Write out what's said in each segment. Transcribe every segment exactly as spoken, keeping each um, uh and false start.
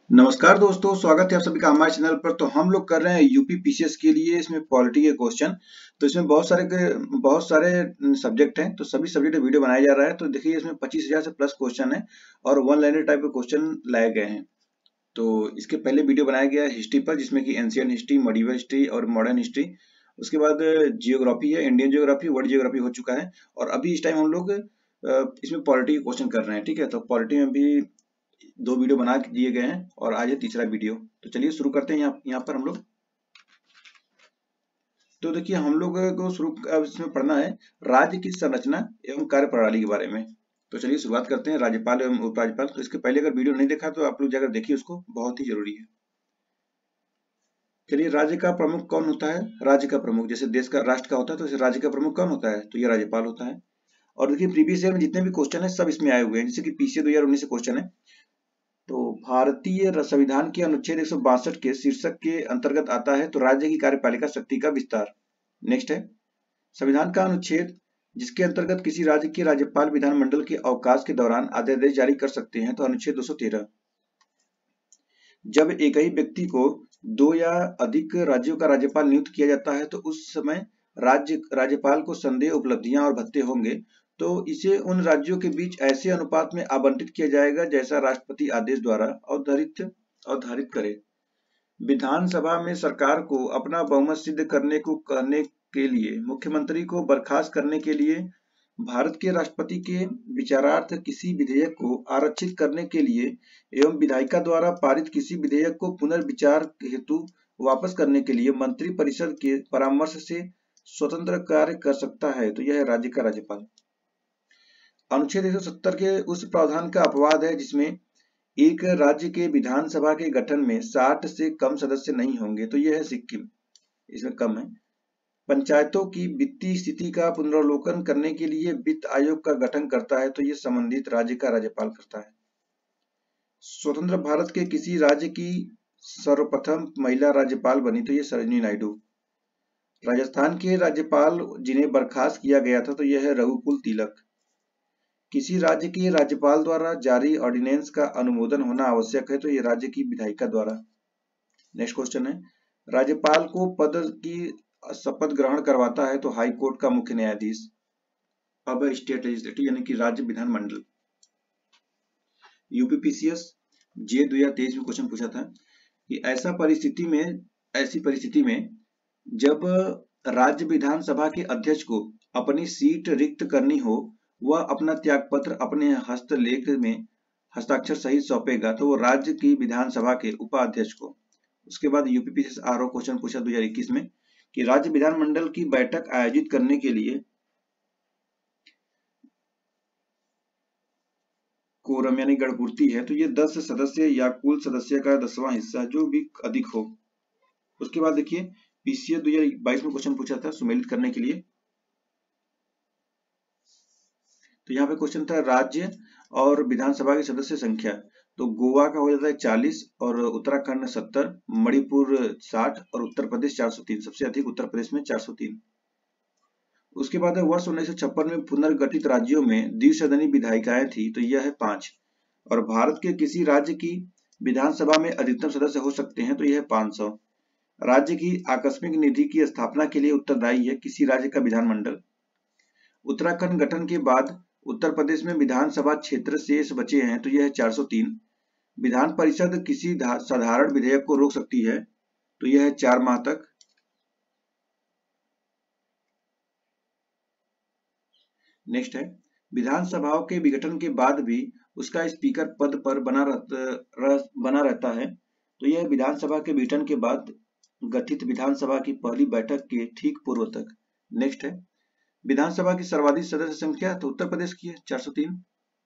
नमस्कार दोस्तों, स्वागत है आप सभी का हमारे चैनल पर। तो हम लोग कर रहे हैं यूपी पीसीएस के लिए इसमें पॉलिटी के क्वेश्चन। तो इसमें बहुत सारे के बहुत सारे सब्जेक्ट हैं, तो सभी सब्जेक्ट वीडियो बनाया जा रहा है। तो देखिए इसमें पच्चीस हजार से प्लस क्वेश्चन है और वन लाइनर टाइप के क्वेश्चन लाए गए हैं। तो इसके पहले वीडियो बनाया गया है हिस्ट्री पर, जिसमें कि एंशियंट हिस्ट्री, मॉडिवल हिस्ट्री और मॉडर्न हिस्ट्री। उसके बाद जियोग्राफी है, इंडियन जियोग्राफी, वर्ल्ड जियोग्राफी हो चुका है। और अभी इस टाइम हम लोग इसमें पॉलिटी के क्वेश्चन कर रहे हैं। ठीक है, तो पॉलिटी में भी दो वीडियो बना दिए गए हैं और आज है तीसरा वीडियो। तो चलिए शुरू करते हैं। यहाँ यहाँ पर हम लोग, तो देखिए हम लोग को शुरू अब इसमें पढ़ना है राज्य की संरचना एवं कार्य प्रणाली के बारे में। तो चलिए शुरुआत करते हैं राज्यपाल एवं उपराज्यपाल। तो इसके पहले अगर वीडियो नहीं देखा तो आप लोग जाकर देखिए उसको, बहुत ही जरूरी है। चलिए, राज्य का प्रमुख कौन होता है? राज्य का प्रमुख जैसे देश का राष्ट्र का होता है, तो इसे राज्य का प्रमुख कौन होता है? तो ये राज्यपाल होता है। और देखिए प्रीवियस ईयर में जितने भी क्वेश्चन है सब इसमें आए हुए हैं, जैसे कि पीसीए दो हजार उन्नीस से क्वेश्चन है। तो भारतीय संविधान के अनुच्छेद एक सौ बासठ के शीर्षक के अंतर्गत आता है तो राज्य की कार्यपालिका शक्ति का विस्तार। नेक्स्ट है संविधान का अनुच्छेद जिसके अंतर्गत किसी राज्य के राज्यपाल विधानमंडल के अवकाश के दौरान अध्यादेश जारी कर सकते हैं, तो अनुच्छेद दो सौ तेरह। जब एक ही व्यक्ति को दो या अधिक राज्यों का राज्यपाल नियुक्त किया जाता है तो उस समय राज्य राज्यपाल को संदेह उपलब्धियां और भत्ते होंगे, तो इसे उन राज्यों के बीच ऐसे अनुपात में आवंटित किया जाएगा जैसा राष्ट्रपति आदेश द्वारा अवधारित अवधारित करे। विधानसभा में सरकार को अपना बहुमत सिद्ध करने को कहने के लिए मुख्यमंत्री को बर्खास्त करने के लिए भारत के राष्ट्रपति के विचारार्थ किसी विधेयक को आरक्षित करने के लिए एवं विधायिका द्वारा पारित किसी विधेयक को पुनर्विचार हेतु वापस करने के लिए मंत्री परिषद के परामर्श से स्वतंत्र कार्य कर सकता है, तो यह है राज्य का राज्यपाल। अनुच्छेद एक सौ सत्तर के उस प्रावधान का अपवाद है जिसमें एक राज्य के विधानसभा के गठन में साठ से कम सदस्य नहीं होंगे, तो यह है सिक्किम, इसमें कम है। पंचायतों की वित्तीय स्थिति का पुनरावलोकन करने के लिए वित्त आयोग का गठन करता है, तो यह संबंधित राज्य का राज्यपाल करता है। स्वतंत्र भारत के किसी राज्य की सर्वप्रथम महिला राज्यपाल बनी, तो यह सरोजिनी नायडू। राजस्थान के राज्यपाल जिन्हें बर्खास्त किया गया था, तो यह है रघुकुल तिलक। किसी राज्य के राज्यपाल द्वारा जारी ऑर्डिनेंस का अनुमोदन होना आवश्यक है, तो यह राज्य की विधायिका द्वारा। नेक्स्ट क्वेश्चन है राज्यपाल को पद की शपथ ग्रहण करवाता है तो हाई कोर्ट का मुख्य न्यायाधीश। अब स्टेट लेजिस्लेटिव यानी कि राज्य विधानमंडल। यूपीपीसीएस जे दो हजार तेईस में क्वेश्चन पूछा था कि ऐसा परिस्थिति में ऐसी परिस्थिति में जब राज्य विधानसभा के अध्यक्ष को अपनी सीट रिक्त करनी हो, वह अपना त्यागपत्र अपने हस्तलेख में हस्ताक्षर सहित सौंपेगा, तो वो राज्य की विधानसभा के उपाध्यक्ष को। उसके बाद यूपीपीसीएस आरओ क्वेश्चन पूछा दो हजार इक्कीस में कि राज्य विधानमंडल की बैठक आयोजित करने के लिए कोरम यानी गणपूर्ति है, तो ये दस सदस्य या कुल सदस्य का दसवां हिस्सा जो भी अधिक हो। उसके बाद देखिए पीसीएस दो हजार बाईस में क्वेश्चन पूछा था सुमेलित करने के लिए, तो यहाँ पे क्वेश्चन था राज्य और विधानसभा की सदस्य संख्या। तो गोवा का हो जाता है चालीस और उत्तराखंड सत्तर, मणिपुर साठ और उत्तर प्रदेश चार सौ तीन, सबसे अधिक उत्तर प्रदेश में चार सौ तीन। उसके बाद वर्ष उन्नीस सौ छप्पन में पुनर्गठित राज्यों में द्विसदनी विधायिकाएं थी, तो यह है पांच। और भारत के किसी राज्य की विधानसभा में अधिकतम सदस्य हो सकते हैं, तो यह है पांच सौ। राज्य की आकस्मिक निधि की स्थापना के लिए उत्तरदायी है किसी राज्य का विधानमंडल। उत्तराखंड गठन के बाद उत्तर प्रदेश में विधानसभा क्षेत्र शेष बचे हैं, तो यह है चार सौ तीन। विधान परिषद किसी साधारण विधेयक को रोक सकती है, तो यह है चार माह तक। नेक्स्ट है विधानसभाओं के विघटन के बाद भी उसका स्पीकर पद पर बना रहता बना रहता है, तो यह विधानसभा के विघटन के बाद गठित विधानसभा की पहली बैठक के ठीक पूर्व तक। नेक्स्ट है विधानसभा की सर्वाधिक सदस्य संख्या, तो उत्तर प्रदेश की है चार सौ तीन।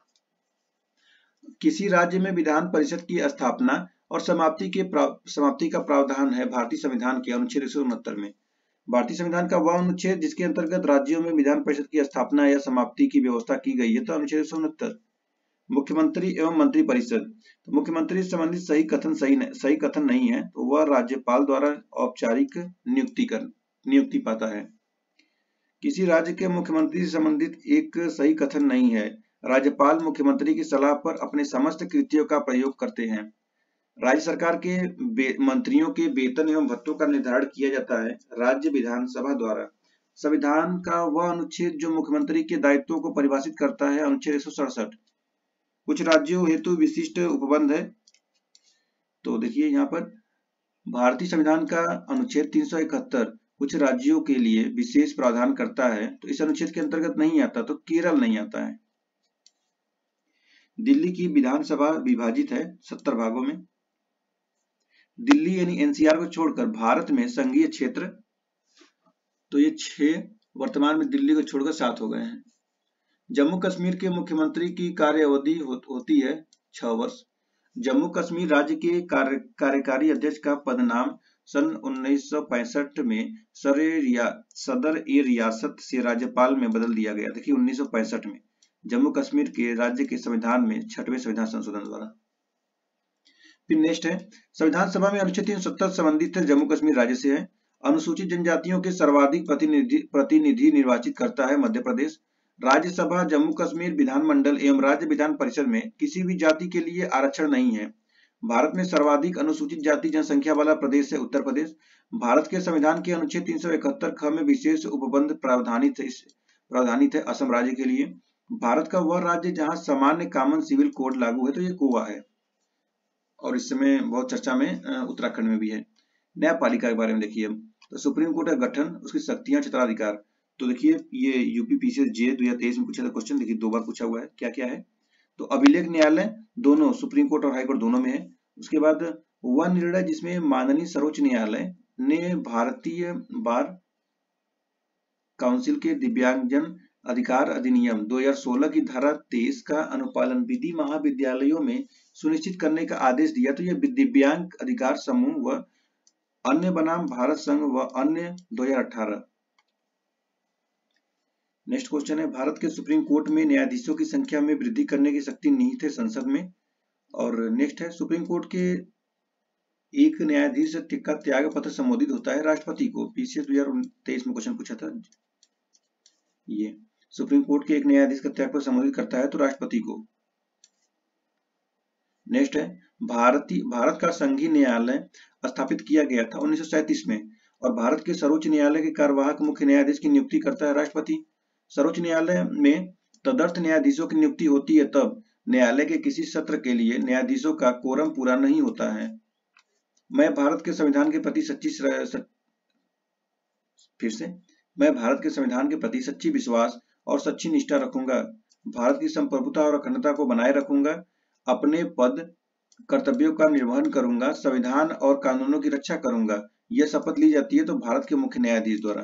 किसी राज्य में विधान परिषद की स्थापना और समाप्ति के समाप्ति का प्रावधान है भारतीय संविधान के अनुच्छेद एक सौ उनहत्तर में। भारतीय संविधान का वह अनुच्छेद जिसके अंतर्गत राज्यों में विधान परिषद की स्थापना या समाप्ति की व्यवस्था की गई है, तो अनुच्छेद एक सौ उनहत्तर। मुख्यमंत्री एवं मंत्री परिषद, तो मुख्यमंत्री से संबंधित सही कथन सही नहीं, सही कथन नहीं है, तो वह राज्यपाल द्वारा औपचारिक नियुक्ति कर नियुक्ति पाता है। किसी राज्य के मुख्यमंत्री से संबंधित एक सही कथन नहीं है, राज्यपाल मुख्यमंत्री की सलाह पर अपने समस्त कृतियों का प्रयोग करते हैं। राज्य सरकार के मंत्रियों के वेतन एवं भत्तों का निर्धारण किया जाता है राज्य विधानसभा द्वारा। संविधान का वह अनुच्छेद जो मुख्यमंत्री के दायित्वों को परिभाषित करता है, अनुच्छेद एक सौ सड़सठ। कुछ राज्यों हेतु विशिष्ट उपबंध है। तो देखिए यहाँ पर भारतीय संविधान का अनुच्छेद तीन सौ इकहत्तर कुछ राज्यों के लिए विशेष प्रावधान करता है, तो इस अनुच्छेद के अंतर्गत नहीं आता, तो केरल नहीं आता है। दिल्ली की विधानसभा विभाजित है सत्तर भागों में। दिल्ली यानी एनसीआर को छोड़कर भारत में संघीय क्षेत्र, तो ये छह, वर्तमान में दिल्ली को छोड़कर सात हो गए हैं। जम्मू कश्मीर के मुख्यमंत्री की कार्य अवधि हो, होती है छह वर्ष। जम्मू कश्मीर राज्य के कार्य कार्यकारी अध्यक्ष का पदनाम सन उन्नीस सौ पैंसठ में सदर ए रियासत से राज्यपाल में बदल दिया गया। देखिए उन्नीस सौ पैंसठ में जम्मू कश्मीर के राज्य के संविधान में छठवें संविधान संशोधन द्वारा। फिर नेक्स्ट है, संविधान सभा में अनुच्छेद तीन सौ सत्तर संबंधित है जम्मू कश्मीर राज्य से है। अनुसूचित जनजातियों के सर्वाधिक प्रतिनिधि प्रतिनिधि निर्वाचित करता है मध्य प्रदेश। राज्यसभा जम्मू कश्मीर विधानमंडल एवं राज्य विधान परिषद में किसी भी जाति के लिए आरक्षण नहीं है। भारत में सर्वाधिक अनुसूचित जाति जनसंख्या वाला प्रदेश है उत्तर प्रदेश। भारत के संविधान के अनुच्छेद तीन सौ इकहत्तर ख में विशेष उपबंध प्रावधानित है प्रावधानित है असम राज्य के लिए। भारत का वह राज्य जहां सामान्य कॉमन सिविल कोड लागू है, तो ये गोवा है, और इस समय बहुत चर्चा में उत्तराखंड में भी है। न्यायपालिका के बारे में देखिए, तो सुप्रीम कोर्ट का गठन, उसकी शक्तियां, क्षेत्राधिकार। तो देखिए ये यूपी पीसीएस जे दो हजार तेईस में पूछा था क्वेश्चन, देखिए दो बार पूछा हुआ है, क्या क्या है। तो अभिलेख न्यायालय दोनों सुप्रीम कोर्ट और हाई कोर्ट दोनों में है। उसके बाद वह निर्णय जिसमें माननीय सर्वोच्च न्यायालय ने भारतीय बार काउंसिल के दिव्यांगजन अधिकार अधिनियम दो हजार सोलह की धारा तेईस का अनुपालन विधि महाविद्यालयों में सुनिश्चित करने का आदेश दिया। तो यह दिव्यांग अधिकार समूह व अन्य बनाम भारत संघ व अन्य दो हजार अठारह। नेक्स्ट क्वेश्चन है, भारत के सुप्रीम कोर्ट में न्यायाधीशों की संख्या में वृद्धि करने की शक्ति निहित है संसद में। और नेक्स्ट है, सुप्रीम कोर्ट के एक न्यायाधीश का त्याग पत्र संबोधित होता है राष्ट्रपति को। पीसीएस दो हजार तेईस में क्वेश्चन पूछा था, ये सुप्रीम कोर्ट के एक न्यायाधीश का त्याग पत्र संबोधित करता है तो राष्ट्रपति को। नेक्स्ट है, भारतीय भारत का संघीय न्यायालय स्थापित किया गया था उन्नीस सौ सैंतीस में, और भारत के सर्वोच्च न्यायालय के कार्यवाहक मुख्य न्यायाधीश की नियुक्ति करता है राष्ट्रपति। सर्वोच्च न्यायालय में तदर्थ न्यायाधीशों की नियुक्ति होती है तब न्यायालय के किसी सत्र के लिए न्यायाधीशों का कोरम पूरा नहीं होता है। मैं भारत के संविधान के प्रति सच्ची फिर से मैं भारत के संविधान के प्रति सच्ची विश्वास और सच्ची निष्ठा रखूंगा। भारत की संप्रभुता और अखंडता को बनाए रखूंगा। अपने पद कर्तव्यों का निर्वहन करूंगा। संविधान और कानूनों की रक्षा करूंगा। यह शपथ ली जाती है तो भारत के मुख्य न्यायाधीश द्वारा।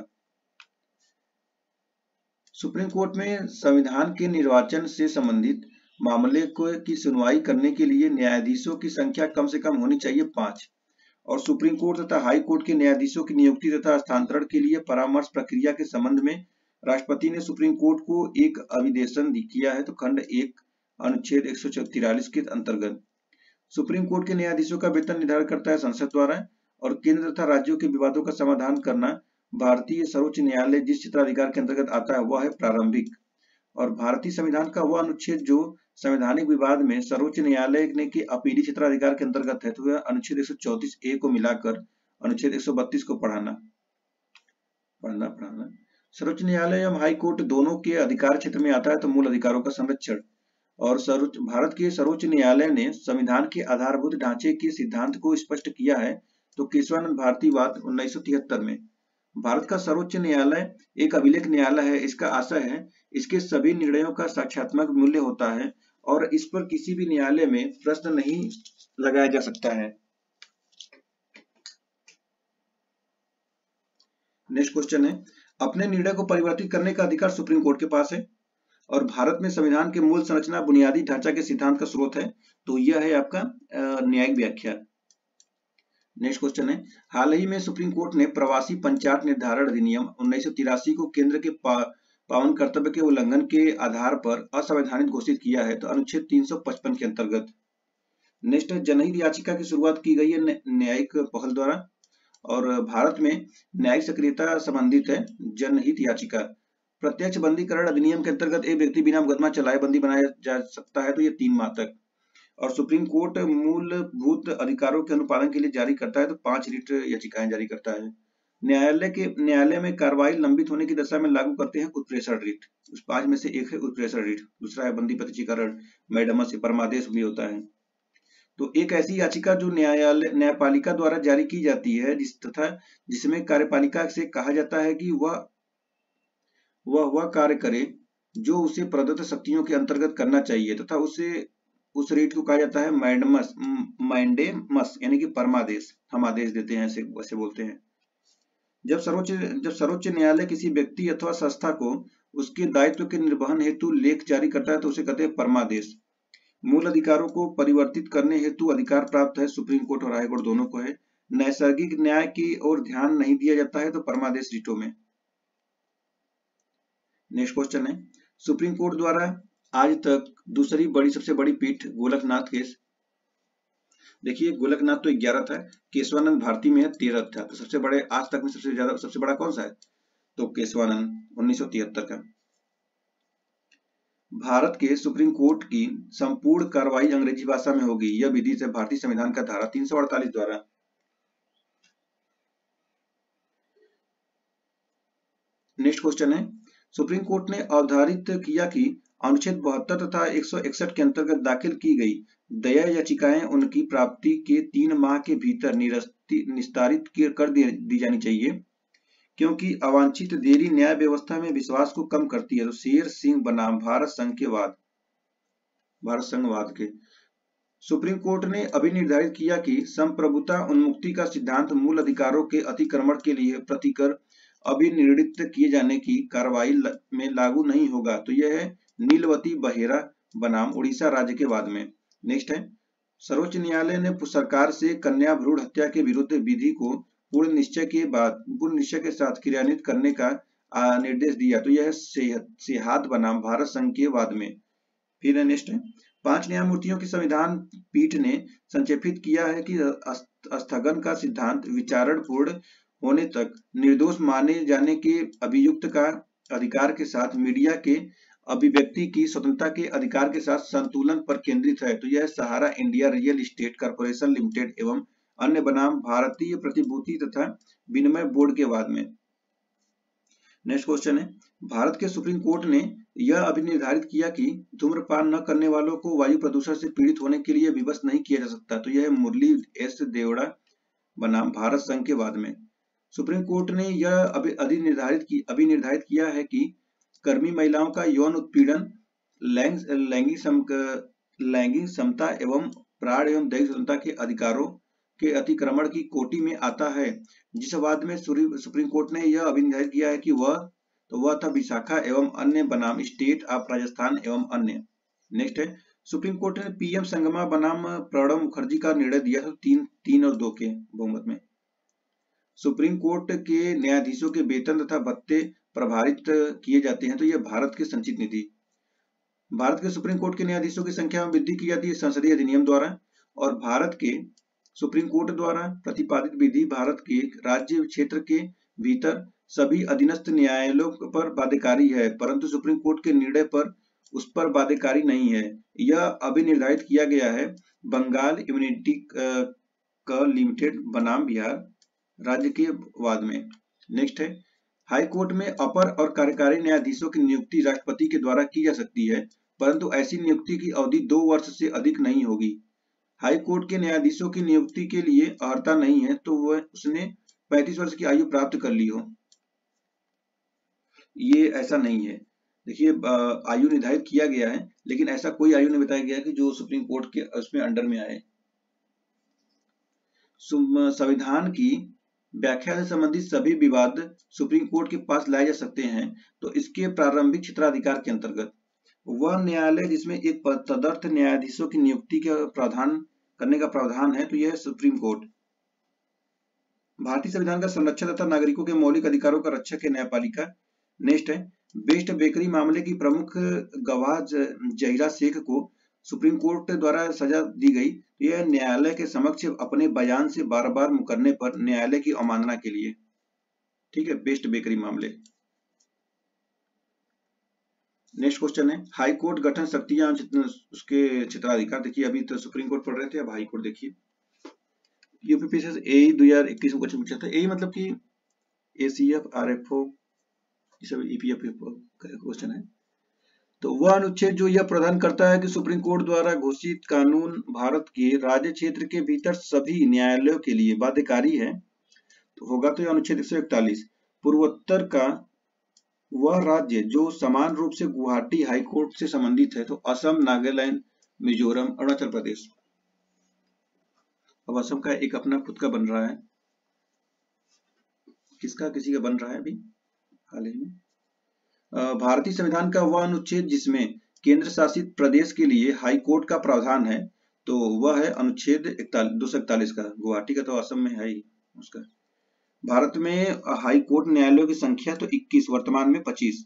सुप्रीम कोर्ट में संविधान के निर्वाचन से संबंधित मामले को की सुनवाई करने के लिए न्यायाधीशों की संख्या कम से कम होनी चाहिए पांच। और सुप्रीम कोर्ट तथा हाई कोर्ट के न्यायाधीशों की नियुक्ति तथा हस्तांतरण के लिए परामर्श प्रक्रिया के संबंध में राष्ट्रपति ने सुप्रीम कोर्ट को एक अभिदेशन किया है। तो खंड एक अनुच्छेद एक सौ तिरालीस के अंतर्गत सुप्रीम कोर्ट के न्यायाधीशों का वेतन निर्धारण करता है संसद द्वारा, और केंद्र तथा राज्यों के विवादों का समाधान करना भारतीय सर्वोच्च न्यायालय जिस क्षेत्राधिकार के अंतर्गत आता है वह है प्रारंभिक। और भारतीय संविधान का वह अनुच्छेद जो संवैधानिक विवाद में सर्वोच्च न्यायालय ने के अपीली क्षेत्राधिकार के अंतर्गत है, तो वह अनुच्छेद एक सौ चौंतीस ए को मिलाकर अनुच्छेद एक सौ बत्तीस को पढ़ाना पढ़ना पढ़ाना सर्वोच्च न्यायालय एवं हाई कोर्ट दोनों के अधिकार क्षेत्र में आता है तो मूल अधिकारों का संरक्षण। और सर्वोच्च भारत के सर्वोच्च न्यायालय ने संविधान के आधारभूत ढांचे के सिद्धांत को स्पष्ट किया है तो केशवानंद भारती वाद उन्नीस सौ तिहत्तर में। भारत का सर्वोच्च न्यायालय एक अभिलेख न्यायालय है। इसका आशय है इसके सभी निर्णयों का साक्ष्यात्मक मूल्य होता है और इस पर किसी भी न्यायालय में प्रश्न नहीं लगाया जा सकता है। नेक्स्ट क्वेश्चन है, अपने निर्णय को परिवर्तित करने का अधिकार सुप्रीम कोर्ट के पास है और भारत में संविधान के मूल संरचना बुनियादी ढांचा के सिद्धांत का स्रोत है, तो यह है आपका न्यायिक व्याख्या। नेक्स्ट क्वेश्चन है, हाल ही में सुप्रीम कोर्ट ने प्रवासी पंचायत निर्धारण अधिनियम उन्नीस सौ तिरासी को केंद्र के पा, पावन कर्तव्य के उल्लंघन के आधार पर असंवैधानिक घोषित किया है तो अनुच्छेद तीन सौ पचपन के अंतर्गत। नेक्स्ट, जनहित याचिका की शुरुआत की गई है न्यायिक पहल द्वारा और भारत में न्यायिक सक्रियता संबंधित है जनहित याचिका। प्रत्यक्ष बंदीकरण अधिनियम के अंतर्गत एक व्यक्ति बिना मुकदमा चलाए बंदी बनाया जा सकता है तो ये तीन माह तक। और सुप्रीम कोर्ट मूलभूत अधिकारों के अनुपालन के लिए जारी करता है तो पांच रिट याचिकाएं जारी करता है। न्यायालय के न्यायालय में कार्रवाई लंबित होने की दशा में लागू करते हैं उत्प्रेषण रिट। उस पांच में से एक है उत्प्रेषण रिट, दूसरा है बंदी प्रत्यक्षीकरण, मैडमस से परमादेश भी होता है। तो एक ऐसी याचिका जो न्यायालय न्यायपालिका द्वारा जारी की जाती है जिस तथा जिसमें कार्यपालिका से कहा जाता है कि वह वह वह कार्य करे जो उसे प्रदत्त शक्तियों के अंतर्गत करना चाहिए तथा उसे उस रिट को कहा जाता है मैंडमस मैंडेमस यानी कि परमादेश। हम आदेश देते हैं, ऐसे ऐसे बोलते हैं। जब सर्वोच्च जब सर्वोच्च न्यायालय किसी व्यक्ति अथवा संस्था को उसके दायित्व के निर्वहन हेतु लेख जारी करता है तो उसे कहते हैं परमादेश। मूल अधिकारों को परिवर्तित करने हेतु अधिकार प्राप्त है सुप्रीम कोर्ट और हाई कोर्ट दोनों को है। नैसर्गिक न्याय की ओर ध्यान नहीं दिया जाता है तो परमादेश रिटों में। नेक्स्ट क्वेश्चन है, सुप्रीम कोर्ट द्वारा आज तक दूसरी बड़ी सबसे बड़ी पीठ गोलकनाथ केस। देखिए गोलकनाथ तो ग्यारह था, केशवानंद भारती में है तेरह था। तो सबसे बड़े आज तक में सबसे ज्यादा सबसे बड़ा कौन सा है? तो केशवानंद उन्नीस सौ तिहत्तर का। भारत के सुप्रीम कोर्ट की संपूर्ण कार्रवाई अंग्रेजी भाषा में होगी, यह विधि से भारतीय संविधान का धारा तीन सौ अड़तालीस द्वारा। नेक्स्ट क्वेश्चन है, सुप्रीम कोर्ट ने अवधारित किया कि अनुच्छेद बहत्तर तथा एक सौ इकसठ के अंतर्गत दाखिल की गई दया याचिकाएं उनकी प्राप्ति के तीन माह के भीतर निस्तारित कर दी जानी चाहिए, क्योंकि अवांछित देरी न्याय व्यवस्था में विश्वास को कम करती है। तो शेर सिंह बनाम भारत संघ के वाद भारत संघवाद के सुप्रीम कोर्ट ने अभी निर्धारित किया कि संप्रभुता उन्मुक्ति का सिद्धांत मूल अधिकारों के अतिक्रमण के लिए प्रतिकर अभिनिर्णित किए जाने की कार्रवाई में लागू नहीं होगा। तो यह है नीलवती बहेरा बनाम उड़ीसा राज्य के वाद में। नेक्स्ट है, सर्वोच्च न्यायालय ने सरकार से कन्या भ्रूण हत्या के विरुद्ध विधि को पूर्ण निश्चय के बाद पूर्ण निश्चय के साथ क्रियान्वित करने का निर्देश दिया। तो यह सेहात बनाम भारत संघ के वाद में। फिर नेक्स्ट है, पांच न्यायमूर्तियों की संविधान पीठ ने संक्षेपित किया है कि स्थगन का सिद्धांत विचारण पूर्ण होने तक निर्दोष माने जाने के अभियुक्त का अधिकार के साथ मीडिया के अभिव्यक्ति की स्वतंत्रता के अधिकार के साथ संतुलन पर केंद्रित है। तो यह Sahara India real estate corporation limited एवं अन्य बनाम भारतीय प्रतिभूति तथा विनिमय बोर्ड के वाद में। नेक्स्ट क्वेश्चन है, भारत के सुप्रीम कोर्ट ने यह अभी निर्धारित किया कि धूम्रपान न करने वालों को वायु प्रदूषण से पीड़ित होने के लिए विवश नहीं किया जा सकता। तो यह मुरली एस देवड़ा बनाम भारत संघ के वाद में। सुप्रीम कोर्ट ने यह अभी अभी निर्धारित की अभी निर्धारित किया है कि कर्मी महिलाओं का यौन उत्पीड़न लैंगिक लैंगिक समता एवं प्राण एवं दैहिक स्वतंत्रता के अधिकारों के अतिक्रमण की कोटि में आता है। जिस वाद में सुप्रीम कोर्ट ने यह अभी निर्धारित किया है कि वह तो वह था विशाखा एवं अन्य बनाम स्टेट ऑफ राजस्थान एवं अन्य। नेक्स्ट है, सुप्रीम कोर्ट ने पीएम संगमा बनाम प्रणब मुखर्जी का निर्णय दिया था तीन तीन और दो के बहुमत में। सुप्रीम कोर्ट के न्यायाधीशों के वेतन तथा भत्ते प्रभावित किए जाते हैं। तो यह भारत के संचित निधि। भारत के सुप्रीम कोर्ट के न्यायाधीशों की संख्या में वृद्धि की जाती है संसदीय अधिनियम द्वारा, और भारत के सुप्रीम कोर्ट द्वारा प्रतिपादित विधि भारत के राज्य क्षेत्र के भीतर सभी अधीनस्थ न्यायालयों पर बाध्यकारी है, परंतु सुप्रीम कोर्ट के निर्णय पर उस पर बाध्यकारी नहीं है। यह अभी निर्धारित किया गया है बंगाल यूनिटी का लिमिटेड बनाम बिहार राज्य के वाद में। नेक्स्ट है, हाई कोर्ट में अपर और कार्यकारी न्यायाधीशों की नियुक्ति राष्ट्रपति के द्वारा की जा सकती है, परंतु ऐसी नियुक्ति की अवधि दो वर्ष से अधिक नहीं होगी। हाई कोर्ट के न्यायाधीशों की नियुक्ति के लिए अर्हता नहीं है तो वह उसने पैंतीस वर्ष की आयु प्राप्त कर ली हो, ये ऐसा नहीं है। देखिए आयु निर्धारित किया गया है लेकिन ऐसा कोई आयु नहीं बताया गया कि जो सुप्रीम कोर्ट के उसमें अंडर में आए। संविधान की व्याख्या से संबंधित सभी विवाद सुप्रीम कोर्ट के पास लाए जा सकते हैं। तो इसके प्रारंभिक क्षेत्राधिकार के अंतर्गत वह न्यायालय जिसमें एक तदर्थ न्यायाधीशों की नियुक्ति का प्रावधान करने का प्रावधान है तो यह है सुप्रीम कोर्ट। भारतीय संविधान का संरक्षक तथा नागरिकों के मौलिक अधिकारों का रक्षक है न्यायपालिका। नेक्स्ट है, बेस्ट बेकरी मामले की प्रमुख गवाह जहीरा शेख को सुप्रीम कोर्ट द्वारा सजा दी गई। यह न्यायालय के समक्ष अपने बयान से बार बार मुकरने पर न्यायालय की अवमानना के लिए। ठीक है, बेस्ट बेकरी मामले। नेक्स्ट क्वेश्चन है हाई कोर्ट गठन शक्तियां उसके क्षेत्राधिकार। देखिए अभी तो सुप्रीम कोर्ट पढ़ रहे थे, अब हाई कोर्ट देखिए। यूपीपीएससी से ए दो हजार इक्कीस में क्वेश्चन पूछा था। ए मतलब कि एसीएफ आरएफओ ये सब ईपीएफ का क्वेश्चन है। तो वह अनुच्छेद जो यह प्रदान करता है कि सुप्रीम कोर्ट द्वारा घोषित कानून भारत के राज्य क्षेत्र के भीतर सभी न्यायालयों के लिए बाध्यकारी है, तो होगा तो यह अनुच्छेद एक सौ इकतालीस। पूर्वोत्तर का वह राज्य जो समान रूप से गुवाहाटी हाईकोर्ट से संबंधित है, तो असम, नागालैंड, मिजोरम, अरुणाचल प्रदेश। अब असम का एक अपना खुद का बन रहा है, किसका किसी का बन रहा है अभी हाल ही में। भारतीय संविधान का वह अनुच्छेद जिसमें केंद्र शासित प्रदेश के लिए हाई कोर्ट का प्रावधान है, तो वह है अनुच्छेद दो सौ इकतालीस का। गुवाहाटी का तो असम में है ही उसका। भारत में हाई कोर्ट न्यायालयों की संख्या तो इक्कीस, वर्तमान में पच्चीस।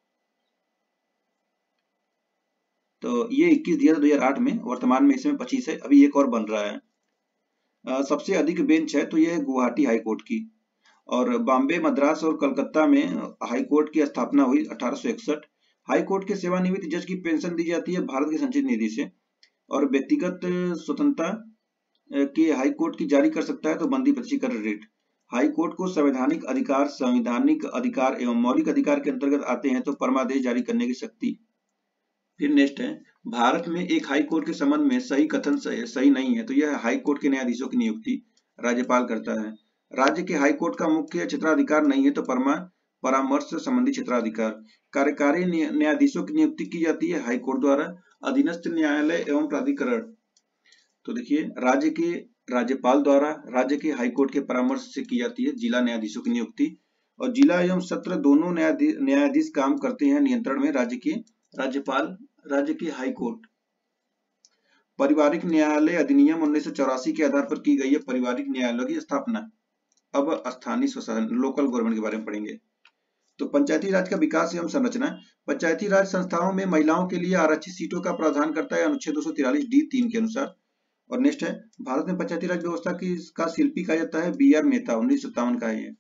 तो ये इक्कीस दिया था दो हजार आठ में, वर्तमान में इसमें पच्चीस है, अभी एक और बन रहा है। आ, सबसे अधिक बेंच है तो यह है गुवाहाटी हाई कोर्ट की। और बॉम्बे, मद्रास और कलकत्ता में हाई कोर्ट की स्थापना हुई अठारह सौ इकसठ। हाई कोर्ट के सेवानिवृत्त जज की पेंशन दी जाती है भारत की संचित निधि से। और व्यक्तिगत स्वतंत्रता के हाई कोर्ट की जारी कर सकता है तो बंदी प्रतिकर रिट। हाई कोर्ट को संवैधानिक अधिकार, संवैधानिक अधिकार एवं मौलिक अधिकार के अंतर्गत आते हैं तो परमादेश जारी करने की शक्ति। फिर नेक्स्ट है भारत में एक हाई कोर्ट के संबंध में सही कथन सही नहीं है, तो यह हाई कोर्ट के न्यायाधीशों की नियुक्ति राज्यपाल करता है। राज्य के हाई कोर्ट का मुख्य क्षेत्राधिकार नहीं है तो परमा परामर्श संबंधी क्षेत्राधिकार। कार्यकारी न्यायाधीशों की नियुक्ति की जाती है हाई कोर्ट द्वारा। अधीनस्थ न्यायालय एवं प्राधिकरण, तो देखिए राज्य के राज्यपाल द्वारा राज्य के हाई कोर्ट के परामर्श से की जाती है जिला न्यायाधीशों की नियुक्ति। और जिला एवं सत्र दोनों न्यायाधीश न्यायाधीश काम करते हैं नियंत्रण में राज्य के राज्यपाल, राज्य के हाई कोर्ट। पारिवारिक न्यायालय अधिनियम उन्नीस सौ चौरासी के आधार पर की गई है पारिवारिक न्यायालयों की स्थापना। अब स्थानीय स्वशासन, लोकल गवर्नमेंट के बारे में पढ़ेंगे। तो पंचायती राज का विकास एवं संरचना। पंचायती राज संस्थाओं में महिलाओं के लिए आरक्षित सीटों का प्रावधान करता है अनुच्छेद दो सौ तिरालीस डी तीन के अनुसार। और नेक्स्ट है भारत में पंचायती राज व्यवस्था की का शिल्पी कहा जाता है बी आर मेहता, उन्नीस सौ सत्तावन का है ये।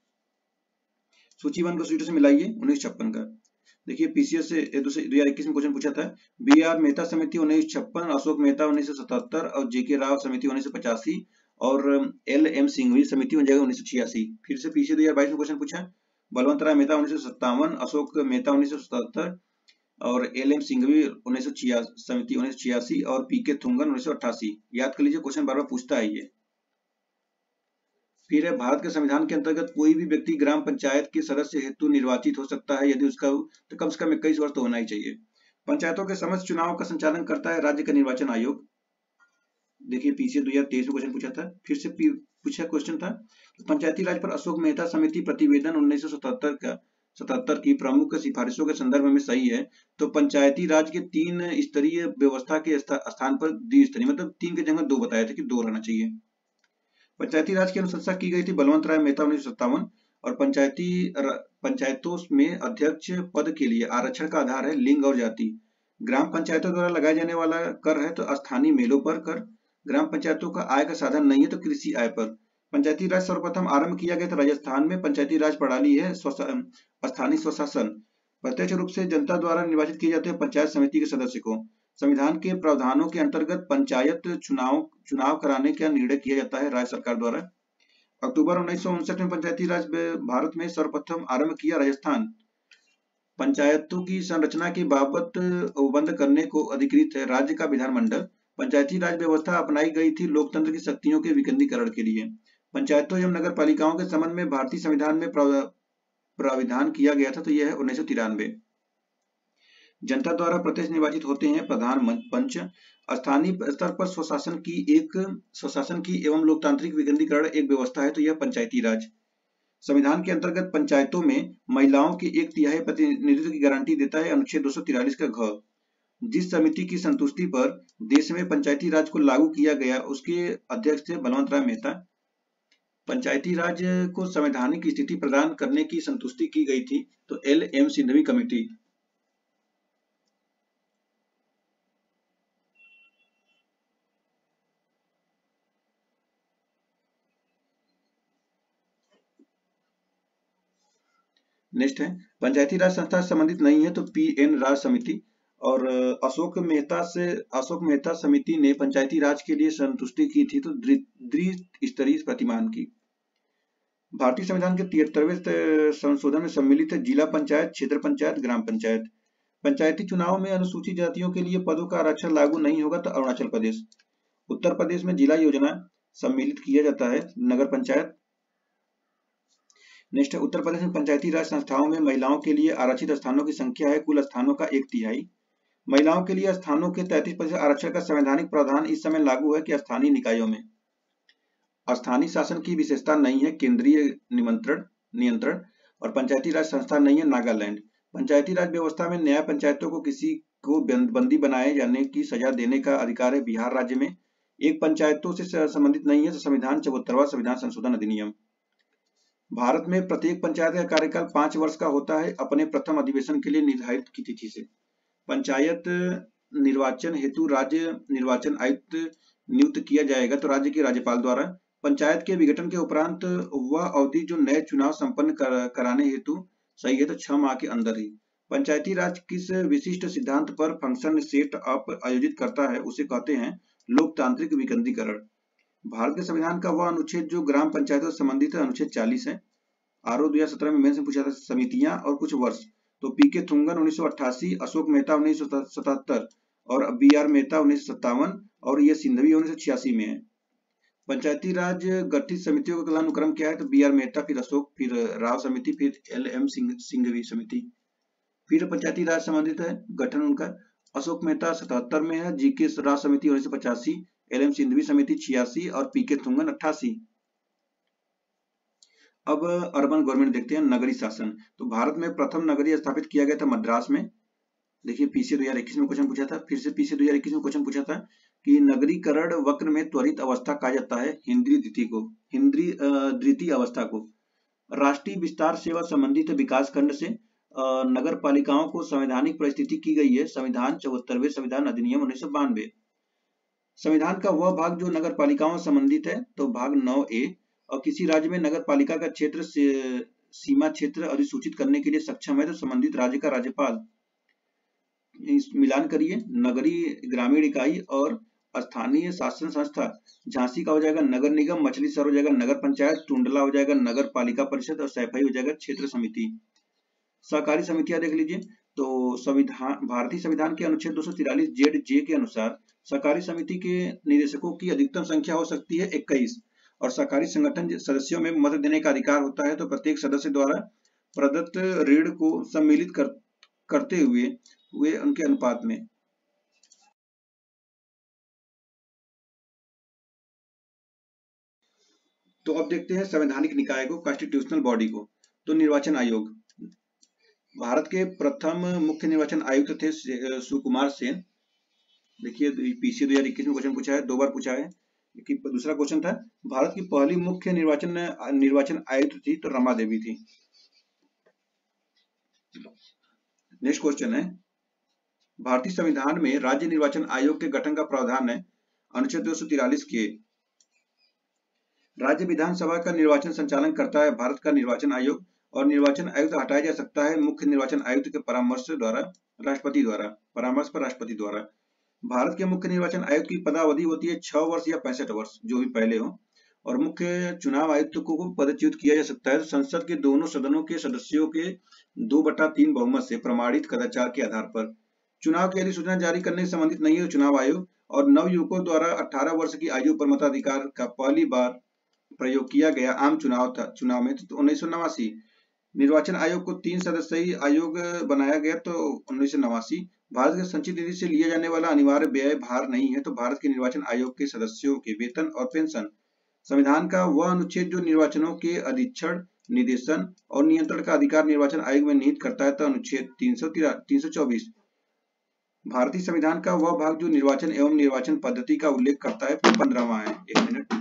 सूची वन को सूची से मिलाइए, उन्नीस छप्पन का। देखिए पीसीएस से दो हजार इक्कीस में क्वेश्चन पूछा था। बी आर मेहता समिति उन्नीस छप्पन, अशोक मेहता उन्नीस सौ सतहत्तर और जेके राव समिति उन्नीस सौ पचासी और एल एम सिंघवी समिति बन जाएगा उन्नीस सौ छियासी। फिर से पीछे दो हजार बाईस में क्वेश्चन पूछा। बलवंत राय मेहता उन्नीस सौ सत्तावन, अशोक मेहता उन्नीस सौ सतहत्तर और एल एम सिंघवी उन्नीस सौ छियासी समिति उन्नीस सौ छियासी और पी के थुंगन उन्नीस सौ अट्ठासी। याद कर लीजिए, क्वेश्चन बार बार पूछता है ये। फिर है भारत के संविधान के अंतर्गत कोई भी व्यक्ति ग्राम पंचायत के सदस्य हेतु निर्वाचित हो सकता है यदि उसका तो कम से कम इक्कीस वर्ष तो होना ही चाहिए। पंचायतों के समस्त चुनाव का संचालन करता है राज्य का निर्वाचन आयोग। देखिए पीछे दो हजार तेईस में क्वेश्चन पूछा था, फिर से पूछा क्वेश्चन था। पंचायती राज पर अशोक मेहता समिति प्रतिवेदन उन्नीस सौ सतहत्तर का सतहत्तर की प्रमुख सिफारिशों के संदर्भ में सही है। तो पंचायती राज के तीन स्तरीय व्यवस्था के स्थान पर द्विस्तरीय, मतलब तीन के जगह दो बताया था कि दो रहना चाहिए। पंचायती राज की अनुशंसा की गई थी बलवंत राय मेहता उन्नीस सौ सत्तावन। और पंचायती पंचायतों में अध्यक्ष पद के लिए आरक्षण का आधार है लिंग और जाति। ग्राम पंचायतों द्वारा लगाए जाने वाला कर है तो स्थानीय मेलों पर कर। ग्राम पंचायतों का आय का साधन नहीं है तो कृषि आय पर। पंचायती राज सर्वप्रथम आरंभ किया गया था राजस्थान में। पंचायती राज प्रणाली है स्थानीय स्वशासन। प्रत्यक्ष रूप से जनता द्वारा निर्वाचित किए जाते हैं पंचायत समिति के सदस्य को। संविधान के प्रावधानों के अंतर्गत पंचायत चुनाव चुनाव कराने का निर्णय किया जाता है राज्य सरकार द्वारा। अक्टूबर उन्नीस सौ उनसठ में पंचायती राज भारत में सर्वप्रथम आरंभ किया राजस्थान। पंचायतों की संरचना की बाबत बंद करने को अधिकृत है राज्य का विधानमंडल। पंचायती राज व्यवस्था अपनाई गई थी लोकतंत्र की शक्तियों के विकेंद्रीकरण के लिए। पंचायतों एवं नगर पालिकाओं के संबंध में भारतीय संविधान में प्राविधान किया गया था, तो यह है उन्नीस सौ तिरानवे। जनता द्वारा प्रत्यक्ष निर्वाचित होते हैं प्रधान पंच। स्थानीय स्तर पर स्वशासन की एक स्वशासन की एवं लोकतांत्रिक विकेंद्रीकरण एक व्यवस्था है, तो यह पंचायती राज। संविधान के अंतर्गत पंचायतों में महिलाओं के एक तिहाई प्रतिनिधित्व की गारंटी देता है अनुच्छेद दो सौ तिरालीस का घ। जिस समिति की संतुष्टि पर देश में पंचायती राज को लागू किया गया उसके अध्यक्ष थे बलवंत राय मेहता। पंचायती राज को संवैधानिक स्थिति प्रदान करने की संतुष्टि की गई थी, तो L M Singhvi committee. Next है पंचायती राज संस्था से संबंधित नहीं है तो पी एन राज समिति। और अशोक मेहता से अशोक मेहता समिति ने पंचायती राज के लिए संतुष्टि की थी तो द्विस्तरीय प्रतिमान की। भारतीय संविधान के तिहत्तरवें संशोधन में सम्मिलित है जिला पंचायत, क्षेत्र पंचायत, ग्राम पंचायत। पंचायती चुनाव में अनुसूचित जातियों के लिए पदों का आरक्षण लागू नहीं होगा तो अरुणाचल प्रदेश। उत्तर प्रदेश में जिला योजना सम्मिलित किया जाता है नगर पंचायत। नेक्स्ट है उत्तर प्रदेश में पंचायती राज संस्थाओं में महिलाओं के लिए आरक्षित स्थानों की संख्या है कुल स्थानों का एक तिहाई। महिलाओं के लिए स्थानों के तैंतीस प्रतिशत आरक्षण का संवैधानिक प्रावधान इस समय लागू है कि स्थानीय निकायों में। स्थानीय शासन की विशेषता नहीं है केंद्रीय निमंत्रण नियंत्रण। और पंचायती राज संस्था नहीं है नागालैंड। पंचायती राज व्यवस्था में न्याय पंचायतों को किसी को बंदी बनाए जाने की सजा देने का अधिकार है बिहार राज्य में। एक पंचायतों से संबंधित नहीं है तो संविधान चौहत्तरवां संविधान संशोधन अधिनियम। भारत में प्रत्येक पंचायत का कार्यकाल पांच वर्ष का होता है अपने प्रथम अधिवेशन के लिए निर्धारित की तिथि से। पंचायत निर्वाचन हेतु राज्य निर्वाचन आयुक्त नियुक्त किया जाएगा तो राज्य के राज्यपाल द्वारा। पंचायत के विघटन के उपरांत वह अवधि जो नए चुनाव संपन्न कर, कराने हेतु सही है तो छह माह के अंदर ही। पंचायती राज किस विशिष्ट सिद्धांत पर फंक्शन सेट अप आयोजित करता है उसे कहते हैं लोकतांत्रिक विकेंद्रीकरण। भारत के संविधान का वह अनुच्छेद जो ग्राम पंचायतों से संबंधित है अनुच्छेद चालीस है। आर ओ दो हजार सत्रह में मेंस में पूछा था समितियां और कुछ वर्ष तो पी के थुंगन उन्नीस सौ अट्ठासी, अशोक मेहता उन्नीस सौ सतहत्तर और बी आर मेहता उन्नीस सौ सत्तावन और ये सिंधवी उन्नीस सौ छियासी में है। पंचायती राज गठित समितियों का कालानुक्रम क्या है तो बी आर मेहता, फिर अशोक, फिर राव समिति, फिर एल एम सिंघवी समिति। फिर पंचायती राज संबंधित है गठन उनका अशोक मेहता सतहत्तर में है, जी के राव समिति उन्नीस सौ पचासी, एल एम सिंधवी समिति छियासी और पी के थुंगन अट्ठासी। अब अर्बन गवर्नमेंट देखते हैं नगरीय शासन। तो भारत में प्रथम नगरीय स्थापित किया गया था मद्रास में। देखिए पीसी दो हजार इक्कीस में क्वेश्चन पूछा था, फिर से पीसी दो हजार इक्कीस में क्वेश्चन पूछा था कि नगरीकरण वक्र में त्वरित अवस्था कहा जाता है हिंद्री द्वितीय को हिंद्री द्वितीय अवस्था को। राष्ट्रीय विस्तार सेवा संबंधित विकास खंड से नगर पालिकाओं को संवैधानिक परिस्थिति की गई है संविधान चौहत्तरवें संविधान अधिनियम उन्नीस सौ बानवे। संविधान का वह भाग जो नगर पालिकाओं से संबंधित है तो भाग नौ ए। और किसी राज्य में नगर पालिका का क्षेत्र से सीमा क्षेत्र अधिसूचित करने के लिए सक्षम है तो संबंधित राज्य का राज्यपाल। इस मिलान करिए नगरीय ग्रामीण इकाई और स्थानीय शासन संस्था। झांसी का हो जाएगा नगर निगम, मछली शहर हो जाएगा नगर पंचायत, टुंडला हो जाएगा नगर पालिका परिषद और सैफई हो जाएगा क्षेत्र समिति। सहकारी समितियां देख लीजिए तो संविधान भारतीय संविधान के अनुच्छेद दो सौ तिरालीस जेड जे के अनुसार सहकारी समिति के निदेशकों की अधिकतम संख्या हो सकती है इक्कीस और सहकारी संगठन सदस्यों में मत देने का अधिकार होता है तो प्रत्येक सदस्य द्वारा प्रदत्त ऋण को सम्मिलित कर, करते हुए हुए उनके अनुपात में। तो अब देखते हैं संवैधानिक निकाय को कॉन्स्टिट्यूशनल बॉडी को। तो निर्वाचन आयोग भारत के प्रथम मुख्य निर्वाचन आयुक्त थे सुकुमार सेन। देखिए पीसी दो हजार इक्कीस में क्वेश्चन पूछा है, दो बार पूछा है कि दूसरा क्वेश्चन था भारत की पहली मुख्य निर्वाचन निर्वाचन आयुक्त थी तो रमा देवी थी। नेक्स्ट क्वेश्चन है भारतीय संविधान में राज्य निर्वाचन आयोग के गठन का प्रावधान है अनुच्छेद दो सौ तिरालीस के। राज्य विधानसभा का निर्वाचन संचालन करता है भारत का निर्वाचन आयोग और निर्वाचन आयुक्त हटाया जा सकता है मुख्य निर्वाचन आयुक्त के परामर्श द्वारा राष्ट्रपति द्वारा परामर्श पर राष्ट्रपति द्वारा। भारत के मुख्य निर्वाचन आयुक्त की पदावधि होती है छह वर्ष या पैंसठ वर्ष जो भी पहले हो और मुख्य चुनाव आयुक्त को पदच्युत किया जा सकता है संसद के दोनों सदनों के सदस्यों के दो बटा तीन बहुमत से प्रमाणित कदाचार के आधार पर। चुनाव की अधिसूचना जारी करने से संबंधित नहीं है चुनाव आयोग। और नव युवकों द्वारा अठारह वर्ष की आयु पर मताधिकार का पहली बार प्रयोग किया गया आम चुनाव था चुनाव में तो उन्नीस सौ नवासी। निर्वाचन आयोग को तीन सदस्यीय आयोग बनाया गया तो उन्नीस सौ नवासी। भारत के संचित निधि से लिया जाने वाला अनिवार्य व्यय भार नहीं है तो भारत के निर्वाचन आयोग के सदस्यों के वेतन और पेंशन। संविधान का वह अनुच्छेद जो निर्वाचनों के अधीक्षण निदेशन और नियंत्रण का अधिकार निर्वाचन आयोग में निहित करता है तो अनुच्छेद तीन सौ तीन सौ चौबीस। भारतीय संविधान का वह भाग जो निर्वाचन एवं निर्वाचन पद्धति का उल्लेख करता है पंद्रहवां है। एक मिनट।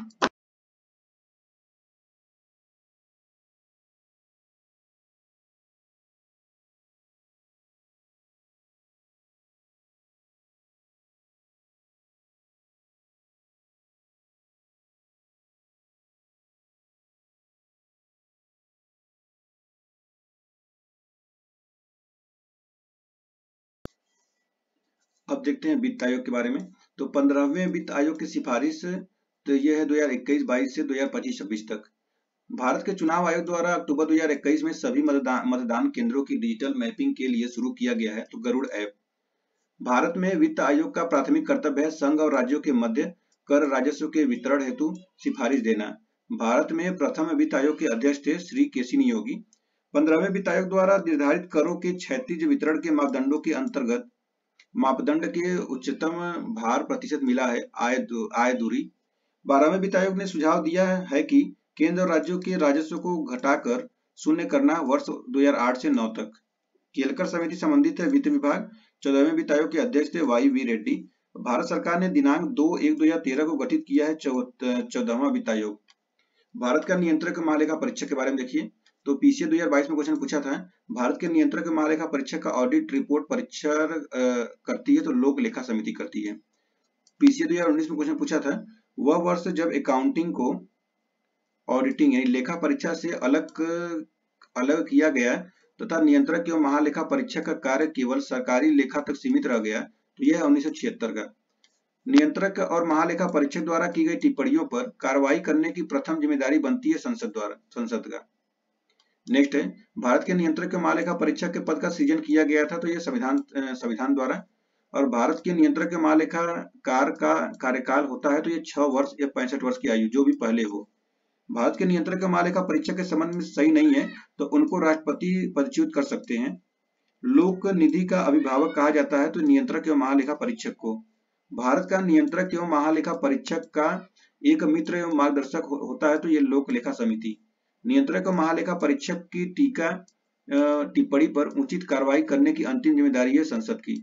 अब देखते हैं वित्त आयोग के बारे में। तो पंद्रहवें वित्त आयोग की सिफारिश तो यह है दो हजार इक्कीस बाईस से दो हजार पच्चीस छब्बीस तक। भारत के चुनाव आयोग द्वारा अक्टूबर दो हजार इक्कीस में सभी मतदान मतदान केंद्रों की डिजिटल मैपिंग के लिए शुरू किया गया है तो गरुड़ ऐप। भारत में वित्त आयोग का प्राथमिक कर्तव्य है संघ और राज्यों के मध्य कर राजस्व के वितरण हेतु सिफारिश देना। भारत में प्रथम वित्त आयोग के अध्यक्ष थे श्री केसिनी योगी। पंद्रहवें वित्त आयोग द्वारा निर्धारित करों के क्षैतिज वितरण के मापदंडों के अंतर्गत मापदंड के उच्चतम भार प्रतिशत मिला है आय दू, आय दूरी। बारहवें वित्त आयोग ने सुझाव दिया है कि केंद्र और राज्यों के राजस्व को घटाकर शून्य करना वर्ष दो हजार आठ से नौ तक। केलकर समिति संबंधित है वित्त विभाग। चौदहवें वित्त आयोग के अध्यक्ष थे वाई वी रेड्डी। भारत सरकार ने दिनांक दो एक दो हजार तेरह को गठित किया है चौदहवां वित्त आयोग। भारत का नियंत्रक महालेखा परीक्षक के बारे में देखिए। तो पीसीए दो हजार बाईस में क्वेश्चन पूछा था, भारत के नियंत्रक महालेखा परीक्षक का ऑडिट रिपोर्ट परीक्षण करती है तो लोक लेखा समिति करती है। पीसीए दो हजार उन्नीस में क्वेश्चन पूछा था, वह वर्ष जब अकाउंटिंग को ऑडिटिंग यानी लेखा परीक्षा से अलग अलग किया गया तथा तो नियंत्रक एवं महालेखा परीक्षक का कार्य केवल सरकारी लेखा तक सीमित रह गया, तो यह है उन्नीस सौ छिहत्तर का। नियंत्रक और महालेखा परीक्षक द्वारा की गई टिप्पणियों पर कार्रवाई करने की प्रथम जिम्मेदारी बनती है संसद द्वारा संसद का। नेक्स्ट है, भारत के नियंत्रक के महालेखा परीक्षक के पद का सृजन किया गया था तो यह संविधान संविधान द्वारा। और भारत के नियंत्रक के महालेखाकार का कार्यकाल होता है तो ये छह वर्ष या पैंसठ वर्ष की आयु जो भी पहले हो। भारत के नियंत्रक के महालेखा परीक्षक के संबंध में सही नहीं है तो उनको राष्ट्रपति पदच्युत कर सकते हैं। लोक निधि का अभिभावक कहा जाता है तो नियंत्रक एवं महालेखा परीक्षक को। भारत का नियंत्रक एवं महालेखा परीक्षक का एक मित्र एवं मार्गदर्शक हो, होता है तो ये लोक लेखा समिति। नियंत्रक और महालेखा परीक्षक की टीका टिप्पणी पर उचित कार्रवाई करने की अंतिम जिम्मेदारी है संसद की।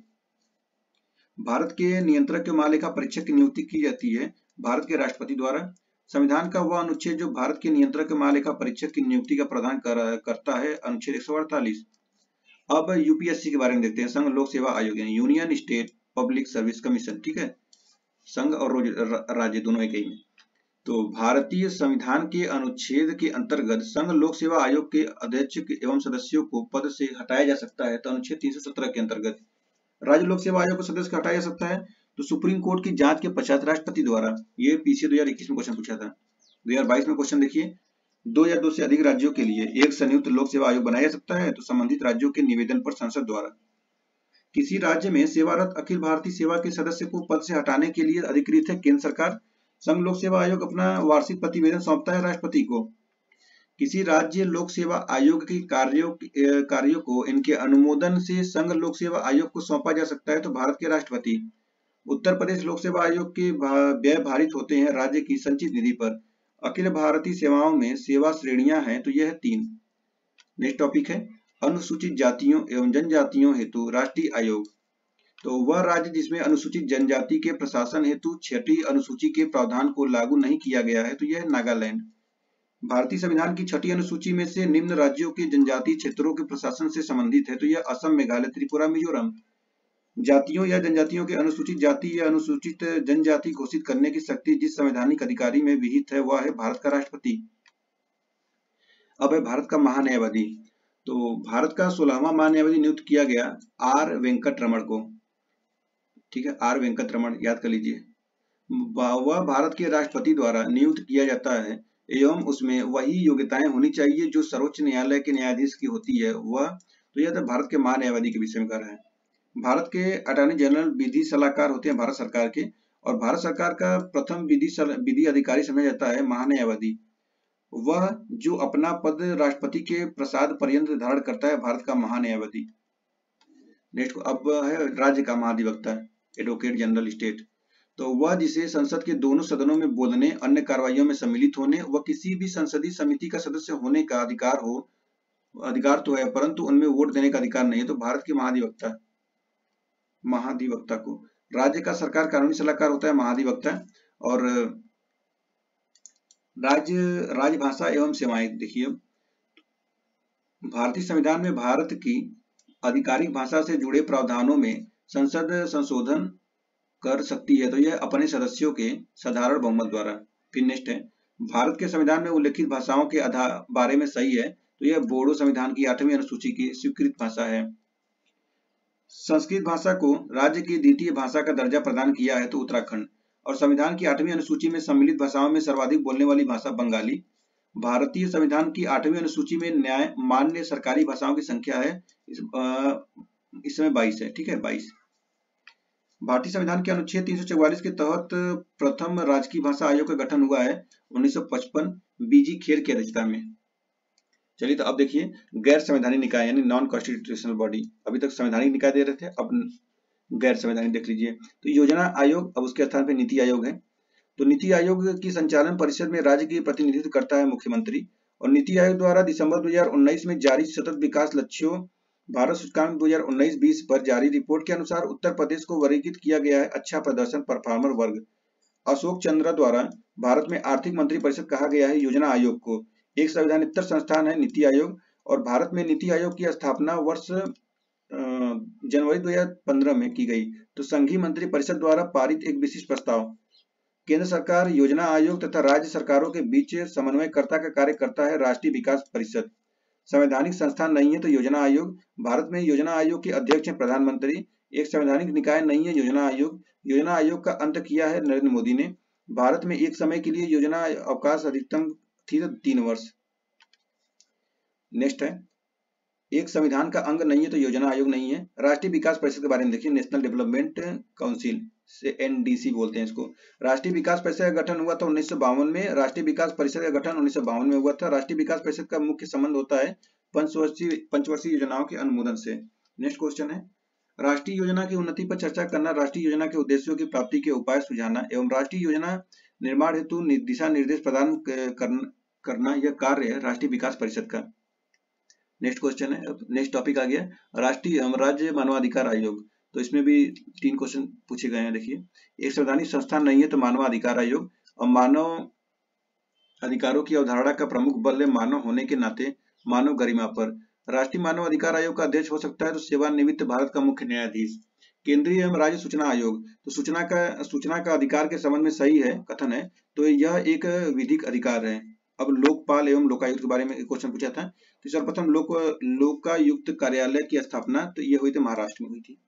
भारत के नियंत्रक एवं महालेखा परीक्षक की नियुक्ति की जाती है भारत के राष्ट्रपति द्वारा। संविधान का वह अनुच्छेद जो भारत के नियंत्रक महालेखा परीक्षक की नियुक्ति का प्रावधान कर, करता है अनुच्छेद एक सौ अड़तालीस। अब यूपीएससी के बारे में देखते हैं, संघ लोक सेवा आयोग यानी union state public service commission. ठीक है, संघ और राज्य दोनों एक ही में। तो भारतीय संविधान के अनुच्छेद के अंतर्गत संघ लोक सेवा आयोग के अध्यक्ष एवं सदस्यों को पद से हटाया जा सकता है तो अनुच्छेद तीन सौ सत्रह के अंतर्गत। राज्य लोक सेवा आयोग को सदस्य हटाया जा सकता है तो सुप्रीम कोर्ट की जांच के पश्चात राष्ट्रपति द्वारा। ये पीसीए दो हजार इक्कीस में क्वेश्चन पूछा था। दो हजार बाईस में क्वेश्चन देखिए, दो या दो से अधिक राज्यों के लिए एक संयुक्त लोक सेवा आयोग बनाया जा सकता है तो संबंधित राज्यों के निवेदन पर संसद द्वारा। किसी राज्य में सेवारत अखिल भारतीय सेवा के सदस्य को पद से हटाने के लिए अधिकृत है केंद्र सरकार। संघ लोक सेवा आयोग अपना वार्षिक प्रतिवेदन सौंपता है राष्ट्रपति को। किसी राज्य लोक सेवा आयोग के कार्यों कार्यों को इनके अनुमोदन से संघ लोक सेवा आयोग को सौंपा जा सकता है तो भारत के राष्ट्रपति। उत्तर प्रदेश लोक सेवा आयोग के व्यय भारित होते हैं राज्य की संचित निधि पर। अखिल भारतीय सेवाओं में सेवा श्रेणियां हैं तो यह है तीन। नेक्स्ट टॉपिक है अनुसूचित जातियों एवं जनजातियों हेतु राष्ट्रीय आयोग। तो वह राज्य जिसमें अनुसूचित जनजाति के प्रशासन हेतु छठी अनुसूची के प्रावधान को लागू नहीं किया गया है तो यह है नागालैंड। भारतीय संविधान की छठी अनुसूची में से निम्न राज्यों के जनजातीय क्षेत्रों के प्रशासन से संबंधित है तो यह असम, मेघालय, त्रिपुरा, मिजोरम। जातियों या जनजातियों के अनुसूचित जाति या अनुसूचित जनजाति घोषित करने की शक्ति जिस संवैधानिक अधिकारी में विहित है वह है भारत का राष्ट्रपति। अब है भारत का महान्यायवादी। तो भारत का सोलहवां महान्यायवादी नियुक्त किया गया आर वेंकट रमण को। ठीक है, आर वेंकट रमण याद कर लीजिए। वह भारत के राष्ट्रपति द्वारा नियुक्त किया जाता है एवं उसमें वही योग्यताएं होनी चाहिए जो सर्वोच्च न्यायालय के न्यायाधीश की होती है वह। तो यह भारत के महान्यायवादी के विषय में कर रहा है। भारत के अटॉर्नी जनरल विधि सलाहकार होते हैं भारत सरकार के और भारत सरकार का प्रथम विधि विधि अधिकारी समझा जाता है महान्यायवादी। वह जो अपना पद राष्ट्रपति के प्रसाद पर्यंत धारण करता है भारत का महान्यायवादी। नेक्स्ट अब है राज्य का महाधिवक्ता एडवोकेट जनरल स्टेट। तो वह जिसे संसद के दोनों सदनों में बोलने अन्य कार्रवाइयों में सम्मिलित होने व किसी भी संसदीय समिति का सदस्य होने का अधिकार हो अधिकार तो है परंतु उनमें वोट देने का अधिकार नहीं है तो भारत के महाधिवक्ता महाधिवक्ता को। राज्य का सरकार कानूनी सलाहकार होता है महाधिवक्ता। और राज्य राजभाषा एवं सेवाएं देखिए, भारतीय संविधान में भारत की आधिकारिक भाषा से जुड़े प्रावधानों में संसद संशोधन कर सकती है तो यह अपने सदस्यों के साधारण बहुमत द्वारा। फिर नेक्स्ट है भारत के संविधान में उल्लेखित भाषाओं के आधार बारे में सही है तो यह बोडो संविधान की आठवीं अनुसूची की स्वीकृत भाषा है। संस्कृत भाषा को राज्य की द्वितीय भाषा का दर्जा प्रदान किया है तो उत्तराखंड। और संविधान की आठवीं अनुसूची में सम्मिलित भाषाओं में सर्वाधिक बोलने वाली भाषा बंगाली। भारतीय संविधान की आठवीं अनुसूची में न्याय मान्य सरकारी भाषाओं की संख्या है इस, आ, इस समय बाईस है, ठीक है, बाईस। भारतीय संविधान के अनुच्छेद तीन सौ चौवालीस के तहत प्रथम राजकीय भाषा आयोग का गठन हुआ है उन्नीस सौ पचपन बीजी खेर की अध्यक्षता में। चलिए तो अब देखिए गैर संवैधानिक निकाय यानी नॉन कॉन्स्टिट्यूशनल बॉडी। अभी तक संवैधानिक निकाय दे रहे थे, अब गैर संवैधानिक देख लीजिए। तो योजना आयोग, अब उसके स्थान पे नीति आयोग है। तो नीति आयोग की संचालन परिषद में राज्य की प्रतिनिधित्व करता है मुख्यमंत्री। और नीति आयोग द्वारा दिसंबर दो हज़ार उन्नीस में जारी सतत विकास लक्ष्यों भारत सूचकांक दो हज़ार उन्नीस बीस पर जारी रिपोर्ट के अनुसार उत्तर प्रदेश को वर्गीकृत किया गया है अच्छा प्रदर्शन परफॉर्मर वर्ग। अशोक चंद्रा द्वारा भारत में आर्थिक मंत्री परिषद कहा गया है योजना आयोग को। एक संवैधानिक संस्थान है नीति आयोग। और भारत में नीति आयोग की स्थापना वर्ष जनवरी दो हज़ार पंद्रह में की गई। तो संघीय मंत्री परिषद द्वारा पारित एक विशिष्ट प्रस्ताव। केंद्र सरकार योजना आयोग तथा राज्य सरकारों के बीच समन्वयकर्ता का कार्य करता है राष्ट्रीय विकास परिषद। संवैधानिक संस्थान नहीं है तो योजना आयोग। भारत में योजना आयोग के अध्यक्ष हैं प्रधानमंत्री। एक संवैधानिक निकाय नहीं है योजना आयोग। योजना आयोग का अंत किया है नरेंद्र मोदी ने। भारत में एक समय के लिए योजना अवकाश अधिकतम थी तो तीन वर्ष। नेक्स्ट है, एक संविधान का अंग नहीं है तो योजना आयोग नहीं है। राष्ट्रीय विकास परिषद के बारे में देखिए, नेशनल डेवलपमेंट काउंसिल से एनडीसी बोलते हैं इसको। राष्ट्रीय विकास परिषद का गठन हुआ था उन्नीस सौ बावन में। राष्ट्रीय विकास परिषद का गठन उन्नीस सौ बावन में हुआ था। राष्ट्रीय विकास परिषद का मुख्य संबंध होता है पंचवर्षीय पंचवर्षीय योजनाओं के अनुमोदन से। नेक्स्ट क्वेश्चन है, राष्ट्रीय योजना की उन्नति पर चर्चा करना, राष्ट्रीय योजना के उद्देश्यों की प्राप्ति के उपाय सुझाना एवं राष्ट्रीय योजना निर्माण हेतु दिशा निर्देश प्रदान करना यह कार्य है राष्ट्रीय विकास परिषद का। नेक्स्ट क्वेश्चन है, नेक्स्ट टॉपिक आ गया राष्ट्रीय राज्य मानवाधिकार आयोग। तो इसमें भी तीन क्वेश्चन पूछे गए हैं। देखिए, एक संवैधानिक संस्थान नहीं है तो मानवाधिकार आयोग। और मानव अधिकारों की अवधारणा का प्रमुख बल है मानव होने के नाते मानव गरिमा पर। राष्ट्रीय मानव अधिकार आयोग का अध्यक्ष हो सकता है तो सेवानिवृत्त भारत का मुख्य न्यायाधीश। केंद्रीय एवं राज्य सूचना आयोग, तो सूचना का सूचना का अधिकार के संबंध में सही है कथन है, तो यह एक विधिक अधिकार है। अब लोकपाल एवं लोकायुक्त के बारे में क्वेश्चन पूछा था। तो सर्वप्रथम लोक लोकायुक्त कार्यालय की स्थापना तो ये हुई थी महाराष्ट्र में हुई थी।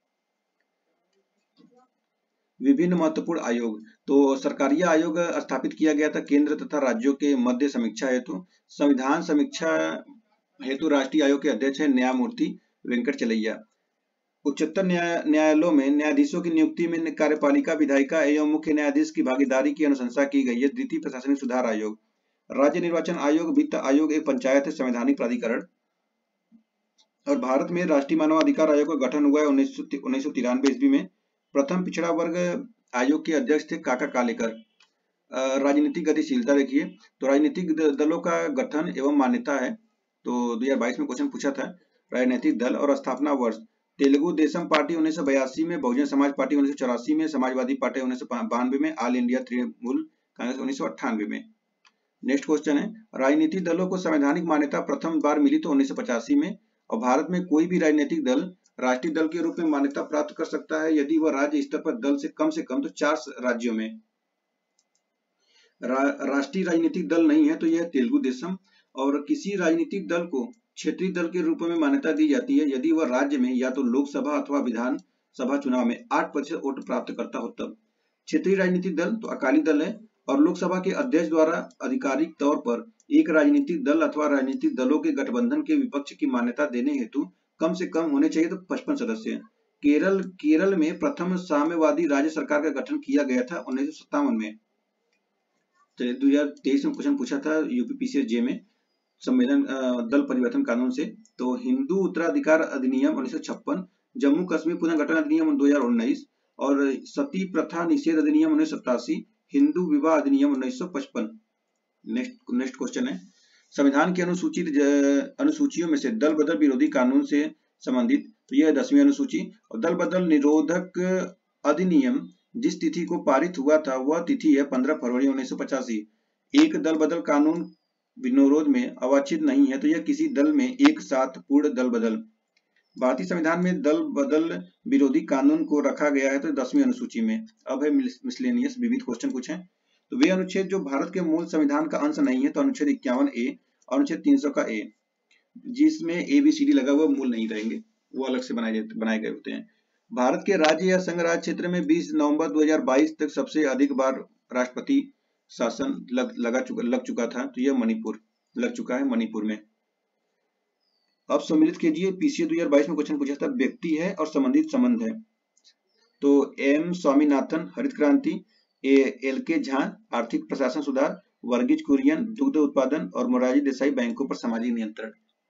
विभिन्न महत्वपूर्ण आयोग, तो सरकारीय आयोग स्थापित किया गया था केंद्र तथा राज्यों के मध्य समीक्षा हेतु। संविधान समीक्षा हेतु राष्ट्रीय आयोग के अध्यक्ष है न्यायमूर्ति वेंकट चलैया। उच्चतर न्याय न्यायालयों में न्यायाधीशों की नियुक्ति में कार्यपालिका विधायिका एवं मुख्य न्यायाधीश की भागीदारी की अनुशंसा की गई है द्वितीय प्रशासनिक सुधार आयोग। राज्य निर्वाचन आयोग, वित्त आयोग एक पंचायत है संवैधानिक प्राधिकरण। और भारत में राष्ट्रीय मानवाधिकार आयोग का गठन हुआ है उन्नीस सौ तिरानवे ईस्वी में। प्रथम पिछड़ा वर्ग आयोग के अध्यक्ष थे काका कालेकर। राजनीतिक गतिशीलता देखिए, तो राजनीतिक दलों का गठन एवं मान्यता है। तो दो हज़ार बाईस में क्वेश्चन पूछा था राजनीतिक दल और स्थापना वर्ष। तेलुगु देशम पार्टी उन्नीस सौ बयासी में, बहुजन समाज पार्टी उन्नीस सौ चौरासी में, समाजवादी पार्टी उन्नीस सौ बानवे में, ऑल इंडिया तृणमूल कांग्रेस उन्नीस सौ अट्ठानवे में। नेक्स्ट क्वेश्चन है, राजनीतिक दलों को संवैधानिक मान्यता प्रथम बार मिली तो उन्नीस सौ पचासी में। और भारत में कोई भी राजनीतिक दल राष्ट्रीय दल के रूप में मान्यता प्राप्त कर सकता है यदि वह राज्य स्तर पर दल से कम से कम तो चार राज्यों में। रा, राष्ट्रीय राजनीतिक दल नहीं है तो यह तेलुगु देशम। और किसी राजनीतिक दल को क्षेत्रीय दल के रूप में मान्यता दी जाती है यदि वह राज्य में या तो लोकसभा अथवा विधान सभा चुनाव में आठ प्रतिशत वोट प्राप्त करता हो तब। क्षेत्रीय राजनीतिक दल तो अकाली दल है। और लोकसभा के अध्यक्ष द्वारा आधिकारिक तौर पर एक राजनीतिक दल अथवा राजनीतिक दलों के गठबंधन के विपक्ष की मान्यता देने हेतु कम से कम होने चाहिए तो पचपन सदस्य। केरल केरल में प्रथम साम्यवादी राज्य सरकार का गठन किया गया था उन्नीस सौ सत्तावन में। चलिए दो हजार तेईस में क्वेश्चन पूछा था यूपीपीसीएस जे में संविधान दल परिवर्तन कानून से। तो हिंदू उत्तराधिकार अधिनियम उन्नीस सौ छप्पन, जम्मू कश्मीर पुनर्गठन अधिनियम दो हजार उन्नीस और सती प्रथा निषेध अधिनियम उन्नीस सौ सतासी, हिंदू विवाह अधिनियम उन्नीस सौ पचपन। नेक्स्ट नेक्स्ट क्वेश्चन है, संविधान की अनुसूचित अनुसूचियों में से दल बदल विरोधी कानून से संबंधित तो यह दसवीं अनुसूची। और दल बदल निरोधक अधिनियम जिस तिथि को पारित हुआ था वह तिथि है पंद्रह फरवरी उन्नीस सौ पचासी। एक दल बदल कानून विनोद में अवांछित नहीं है तो यह किसी दल में एक साथ पूर्ण दल बदल। भारतीय संविधान में दल बदल विरोधी कानून को रखा गया है तो दसवीं अनुसूची में। अब है मिसलेनियस विविध क्वेश्चन पूछे। तो वे अनुच्छेद जो भारत के मूल संविधान का अंश नहीं है तो अनुच्छेद इक्यावन ए और अनुच्छेद तीन सौ का ए, जिसमें ए बी सी डी लगा हुआ मूल नहीं रहेंगे। वो अलग से बनाए बनाए गए होते हैं। भारत के राज्य या संघ राज्य क्षेत्र में बीस नवंबर दो हज़ार बाईस तक सबसे अधिक बार राष्ट्रपति शासन लग लगा चुका लग चुका था, तो यह मणिपुर लग चुका है, मणिपुर में। अब सम्मिलित कीजिए, पीसीए दो हज़ार बाईस में क्वेश्चन पूछा था, व्यक्ति है और संबंधित संबंध है। तो एम स्वामीनाथन हरित क्रांति, एल के झा आर्थिक प्रशासन सुधार, वर्गीज कुरियन दुग्ध उत्पादन और मोरारजी देसाई बैंकों पर सामाजिक नियंत्रण।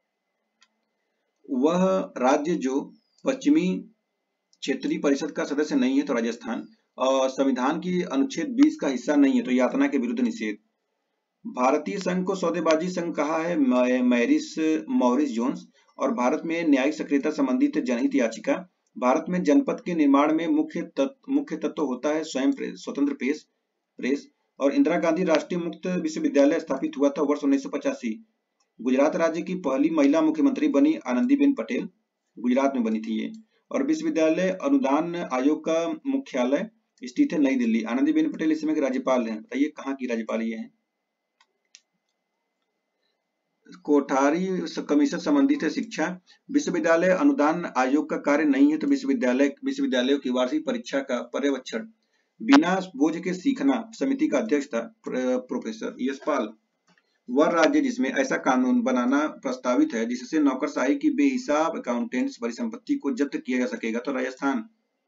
वह राज्य जो पश्चिमी क्षेत्रीय परिषद का सदस्य नहीं है तो राजस्थान, और संविधान की अनुच्छेद बीस का हिस्सा नहीं है तो यातना के विरुद्ध निषेध। भारतीय संघ को सौदेबाजी संघ कहा है मैरिस मॉरिस जोन्स। और भारत में न्यायिक सक्रियता संबंधित जनहित याचिका। भारत में जनपद के निर्माण में मुख्य तत्व मुख्य तत्व होता है स्वयं स्वतंत्र प्रेस प्रेस और इंदिरा गांधी राष्ट्रीय मुक्त विश्वविद्यालय स्थापित हुआ था वर्ष उन्नीस सौ पचासी। गुजरात राज्य की पहली महिला मुख्यमंत्री बनी आनंदीबेन पटेल, गुजरात में बनी थी ये। और विश्वविद्यालय अनुदान आयोग का मुख्यालय स्थित है नई दिल्ली। आनंदीबेन पटेल इस समय के राज्यपाल हैं, बताइए कहाँ की राज्यपाल ये हैं? कोठारी कमीशन संबंधित है शिक्षा। विश्वविद्यालय अनुदान आयोग का कार्य नहीं है तो विश्वविद्यालय विश्वविद्यालयों की वार्षिक परीक्षा का पर्यवेक्षण। बिना बोझ के सीखना समिति का अध्यक्ष था प्रोफेसर यशपाल। वह राज्य जिसमें ऐसा कानून बनाना प्रस्तावित है जिससे नौकरशाही की बेहिसाब अकाउंटेंट्स परिसंपत्ति को जब्त किया जा सकेगा तो राजस्थान।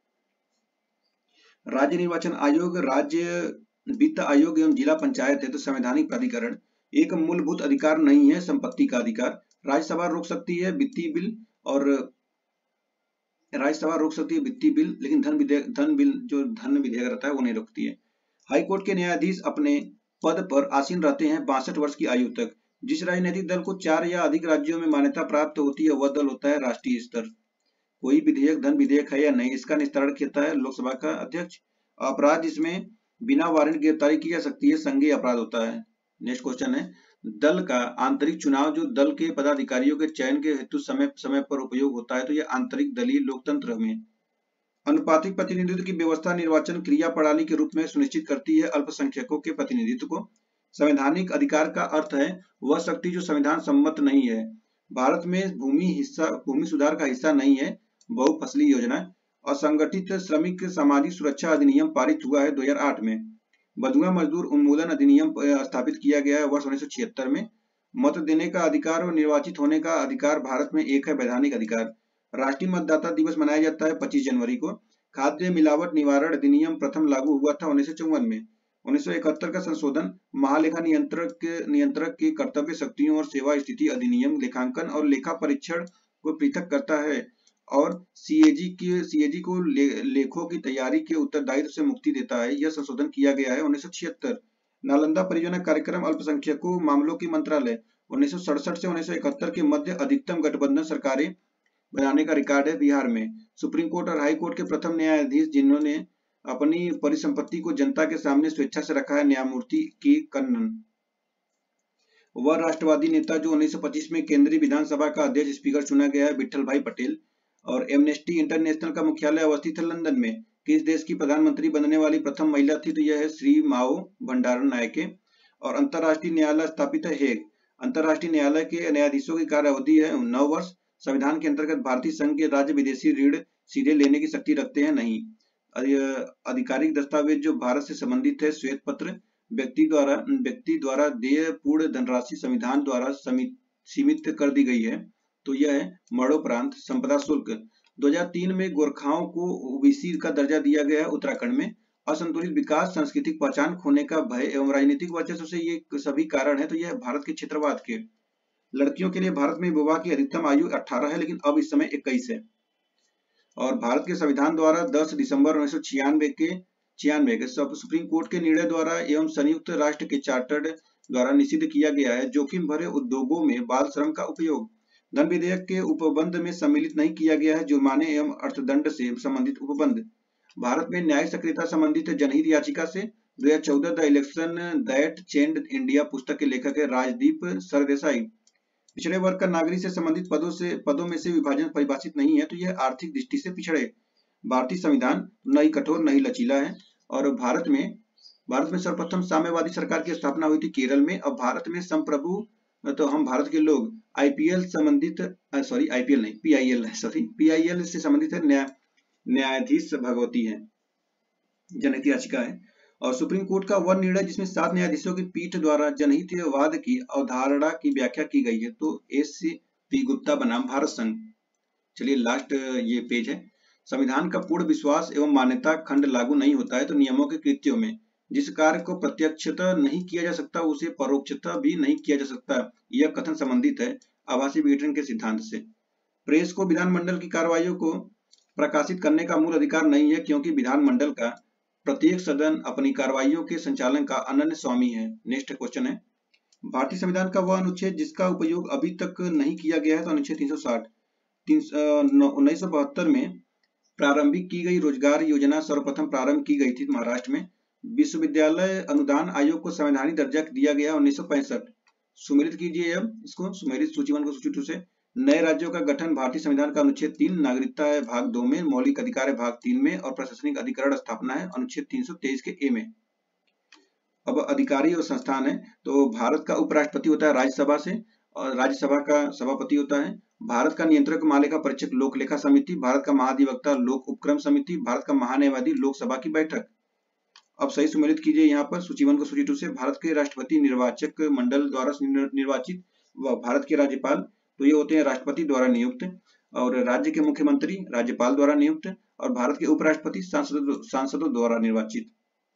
राज्य निर्वाचन आयोग राज्य वित्त आयोग एवं जिला पंचायत है तो संवैधानिक प्राधिकरण। एक मूलभूत अधिकार नहीं है संपत्ति का अधिकार। राज्यसभा रोक सकती है वित्तीय बिल और राज्यसभा रोक सकती है वित्तीय बिल, लेकिन धन विधेयक धन बिल जो धन विधेयक रहता है वो नहीं रोकती है। हाईकोर्ट के न्यायाधीश अपने पद पर आसीन रहते हैं बासठ वर्ष की आयु तक। जिस राजनीतिक दल को चार या अधिक राज्यों में मान्यता प्राप्त होती है वह दल होता है राष्ट्रीय स्तर। कोई विधेयक धन विधेयक है या नहीं, इसका निस्तारण करता है लोकसभा का अध्यक्ष। अपराध जिसमें बिना वारंट गिरफ्तारी की जा सकती है संघीय अपराध होता है। नेक्स्ट क्वेश्चन है, दल का आंतरिक चुनाव जो दल के पदाधिकारियों के चयन के हेतु समय समय पर उपयोग होता है तो यह आंतरिक दलीय लोकतंत्र में। अनुपातिक प्रतिनिधित्व की व्यवस्था निर्वाचन क्रिया प्रणाली के रूप में सुनिश्चित करती है अल्पसंख्यकों के प्रतिनिधित्व को। संवैधानिक अधिकार का अर्थ है वह शक्ति जो संविधान सम्मत नहीं है। भारत में भूमि हिस्सा भूमि सुधार का हिस्सा नहीं है बहुफसली योजना। असंगठित श्रमिक सामाजिक सुरक्षा अधिनियम पारित हुआ है दो हज़ार आठ में। बंधुआ मजदूर उन्मूलन अधिनियम स्थापित किया गया है वर्ष उन्नीस सौ छिहत्तर में। मत देने का अधिकार और निर्वाचित होने का अधिकार भारत में एक है वैधानिक अधिकार। राष्ट्रीय मतदाता दिवस मनाया जाता है पच्चीस जनवरी को। खाद्य मिलावट निवारण अधिनियम प्रथम लागू हुआ था उन्नीस सौ चौवन में। उन्नीस सौ इकहत्तर का संशोधन महालेखा नियंत्रक नियंत्रक की कर्तव्य शक्तियों और सेवा स्थिति अधिनियम लेखांकन और लेखा परीक्षण को पृथक करता है और सीएजी की सीएजी को ले, लेखों की तैयारी के उत्तरदायित्व से मुक्ति देता है। यह संशोधन किया गया है उन्नीस सौ छिहत्तर। नालंदा परियोजना कार्यक्रम अल्पसंख्यकों मामलों की मंत्रालय उन्नीस सौ सड़सठ से उन्नीस सौ इकहत्तर के मध्य अधिकतम गठबंधन सरकारें बनाने का रिकॉर्ड है बिहार में। सुप्रीम कोर्ट और हाई कोर्ट के प्रथम न्यायाधीश जिन्होंने अपनी परिसंपत्ति को जनता के सामने स्वेच्छा से रखा है न्यायमूर्ति के कन्नन। वह राष्ट्रवादी नेता जो उन्नीस सौ पच्चीस में केंद्रीय विधानसभा का अध्यक्ष स्पीकर चुना गया है विठल भाई पटेल। और एमनेस्टी इंटरनेशनल का मुख्यालय अवस्थित है लंदन में। किस देश की प्रधानमंत्री बनने वाली प्रथम महिला थी तो यह है श्री माओ भंडारण नायके। और अंतर्राष्ट्रीय न्यायालय स्थापित है हेग। अंतर्राष्ट्रीय न्यायालय के न्यायाधीशों की कार्य अवधि है नौ वर्ष। संविधान के अंतर्गत भारतीय संघ के राज्य विदेशी ऋण सीधे लेने की शक्ति रखते हैं नहीं। आधिकारिक दस्तावेज जो भारत से संबंधित है श्वेत पत्र। व्यक्ति द्वारा व्यक्ति द्वारा देय पूर्ण धनराशि संविधान द्वारा सीमित कर दी गई है तो यह है मरणोपरांत संपदा शुल्क। दो हज़ार तीन में गोरखाओं को ओबीसी का दर्जा दिया गया है उत्तराखंड में। असंतुलित विकास, सांस्कृतिक पहचान खोने का भय एवं राजनीतिक वर्चस्व से ये सभी कारण है तो यह भारत के क्षेत्रवाद के। लड़कियों के लिए भारत में विवाह की अधिकतम आयु अठारह है लेकिन अब इस समय इक्कीस है। और भारत के संविधान द्वारा दस दिसंबर उन्नीस सौ छियानवे के छियानवे के सुप्रीम कोर्ट के निर्णय द्वारा एवं संयुक्त राष्ट्र के चार्टर्ड द्वारा निषिद्ध किया गया है जोखिम भरे उद्योगों में बाल श्रम का उपयोग। धन विधेयक के उपबंध में सम्मिलित नहीं किया गया है जुर्माने एवं अर्थदंड से संबंधित उपबंध। भारत में न्यायिक सक्रियता संबंधित जनहित याचिका से दो हज़ार चौदह the election that changed India पुस्तक के लेखक है राजदीप सरदेसाई। पिछड़े वर्ग का नागरिक से संबंधित पदों से पदों में से विभाजन परिभाषित नहीं है तो यह आर्थिक दृष्टि से पिछड़े। भारतीय संविधान न ही कठोर न ही लचीला है। और भारत में भारत में सर्वप्रथम साम्यवादी सरकार की स्थापना हुई थी केरल में। अब भारत में संप्रभु तो हम भारत के लोग आईपीएल संबंधित, सॉरी आईपीएल नहीं, पीआईएल है, सॉरी पीआईएल से संबंधित है, न्याय न्यायाधीश भगवती है, जनहित याचिका है। और सुप्रीम कोर्ट का वह निर्णय जिसमें सात न्यायाधीशों की पीठ द्वारा जनहितवाद की अवधारणा की व्याख्या की गई है, तो एस पी गुप्ता बनाम भारत संघ। चलिए लास्ट ये पेज है। संविधान का पूर्ण विश्वास एवं मान्यता खंड लागू नहीं होता है तो नियमों के कृत्यों में जिस कार्य को प्रत्यक्षतः नहीं किया जा सकता उसे परोक्षतः भी नहीं किया जा सकता, यह कथन संबंधित है आभासी विघटन के सिद्धांत से। प्रेस को विधानमंडल की कार्रवाइयों को प्रकाशित करने का मूल अधिकार नहीं है क्योंकि विधानमंडल का प्रत्येक सदन अपनी कार्रवाइयों के संचालन का अनन्य स्वामी है। नेक्स्ट क्वेश्चन है, भारतीय संविधान का वह अनुच्छेद जिसका उपयोग अभी तक नहीं किया गया है, तो अनुच्छेद तीन सौ साठ। उन्नीस सौ बहत्तर में प्रारंभिक की गई रोजगार योजना सर्वप्रथम प्रारंभ की गई थी महाराष्ट्र में। विश्वविद्यालय अनुदान आयोग को संवैधानिक दर्जा दिया गया उन्नीस सौ पैंसठ। सुमेलित कीजिए अब इसको, सुमेलित सूची वन को सूची टू से। नए राज्यों का गठन भारतीय संविधान का अनुच्छेद तीन, नागरिकता है भाग दो में, मौलिक अधिकार है भाग तीन में और प्रशासनिक अधिकरण स्थापना है अनुच्छेद तीन सौ तेईस के ए में। अब अधिकारी और संस्थान है, तो भारत का उपराष्ट्रपति होता है राज्यसभा से और राज्यसभा का सभापति होता है। भारत का नियंत्रक महालेखा परीक्षक लोक लेखा समिति, भारत का महाधिवक्ता लोक उपक्रम समिति, भारत का महान्यायवादी लोकसभा की बैठक। अब सही सुमेलित कीजिए यहाँ पर सूची वन को सूची टू से। भारत के राष्ट्रपति निर्वाचक मंडल द्वारा निर्वाचित व भारत के राज्यपाल, तो ये होते हैं राष्ट्रपति द्वारा नियुक्त, और राज्य के मुख्यमंत्री राज्यपाल द्वारा नियुक्त, और भारत के उपराष्ट्रपति सांसदों सांसदों द्वारा निर्वाचित।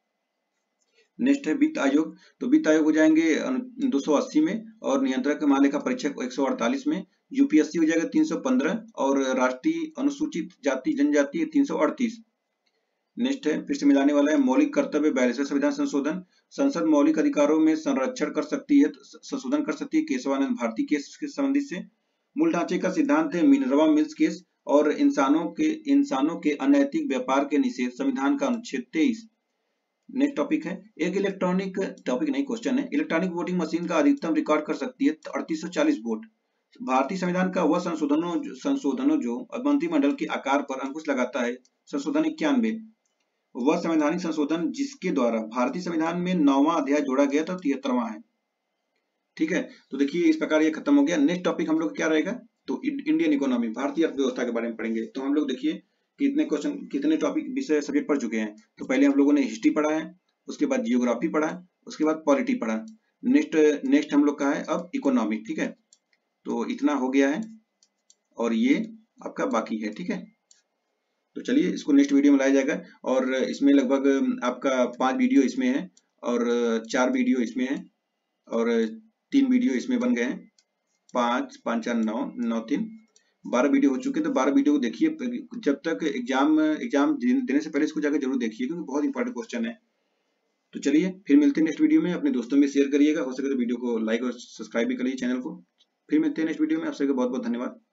नेक्स्ट है वित्त आयोग, तो वित्त आयोग हो जाएंगे दो सौ अस्सी में और नियंत्रक महालेखा परीक्षक एक सौ अड़तालीस में। यूपीएससी हो जाएगा तीन सौ पंद्रह और राष्ट्रीय अनुसूचित जाति जनजाति तीन सौ अड़तीस। नेक्स्ट है फिर से मिलाने वाला है मौलिक कर्तव्य बयालीसवें संविधान संशोधन। संसद मौलिक अधिकारों में संरक्षण कर सकती है, संशोधन कर सकती है केशवानंद भारती केस के संबंधित से। मूल ढांचे का सिद्धांत है मिनर्वा मिल्स केस और इंसानों के इंसानों के अनैतिक व्यापार के निषेध, संविधान का अनुच्छेद तेईस। नेक्स्ट टॉपिक है एक इलेक्ट्रॉनिक टॉपिक नहीं क्वेश्चन है, इलेक्ट्रॉनिक वोटिंग मशीन का अधिकतम रिकॉर्ड कर सकती है अड़तीस सौ चालीस वोट। भारतीय संविधान का वह संशोधनों संशोधनों जो मंत्रिमंडल के आकार पर अंकुश लगाता है, संशोधन इक्यानवे। वह संवैधानिक संशोधन जिसके द्वारा भारतीय संविधान में नौवां अध्याय जोड़ा गया था, तिहत्तरवां है। ठीक है, तो देखिए इस प्रकार ये खत्म हो गया। नेक्स्ट टॉपिक हम लोग क्या रहेगा, तो इंडियन इकोनॉमी, भारतीय अर्थव्यवस्था के बारे में पढ़ेंगे। तो हम लोग देखिए कितने क्वेश्चन कितने टॉपिक विषय सब्जेक्ट पढ़ चुके हैं। तो पहले हम लोगों ने हिस्ट्री पढ़ा है, उसके बाद जियोग्राफी पढ़ा, उसके बाद पॉलिटी पढ़ा। नेक्स्ट नेक्स्ट हम लोग का है अब इकोनॉमी। ठीक है, तो इतना हो गया है और ये आपका बाकी है। ठीक है, तो चलिए इसको नेक्स्ट वीडियो में लाया जाएगा और इसमें लगभग आपका पांच वीडियो इसमें है और चार वीडियो इसमें है और तीन वीडियो इसमें बन गए हैं। पाँच पाँच चार नौ नौ तीन बारह वीडियो हो चुके हैं। तो बारह वीडियो को देखिए, जब तक एग्जाम एग्जाम देने से पहले इसको जाकर जरूर देखिए क्योंकि बहुत इंपॉर्टेंट क्वेश्चन है। तो चलिए फिर मिलते हैं नेक्स्ट वीडियो में। अपने दोस्तों में शेयर करिएगा, हो सके तो वीडियो को लाइक और सब्सक्राइब भी करिए चैनल को। फिर मिलते हैं नेक्स्ट वीडियो में। आप सबका बहुत बहुत धन्यवाद।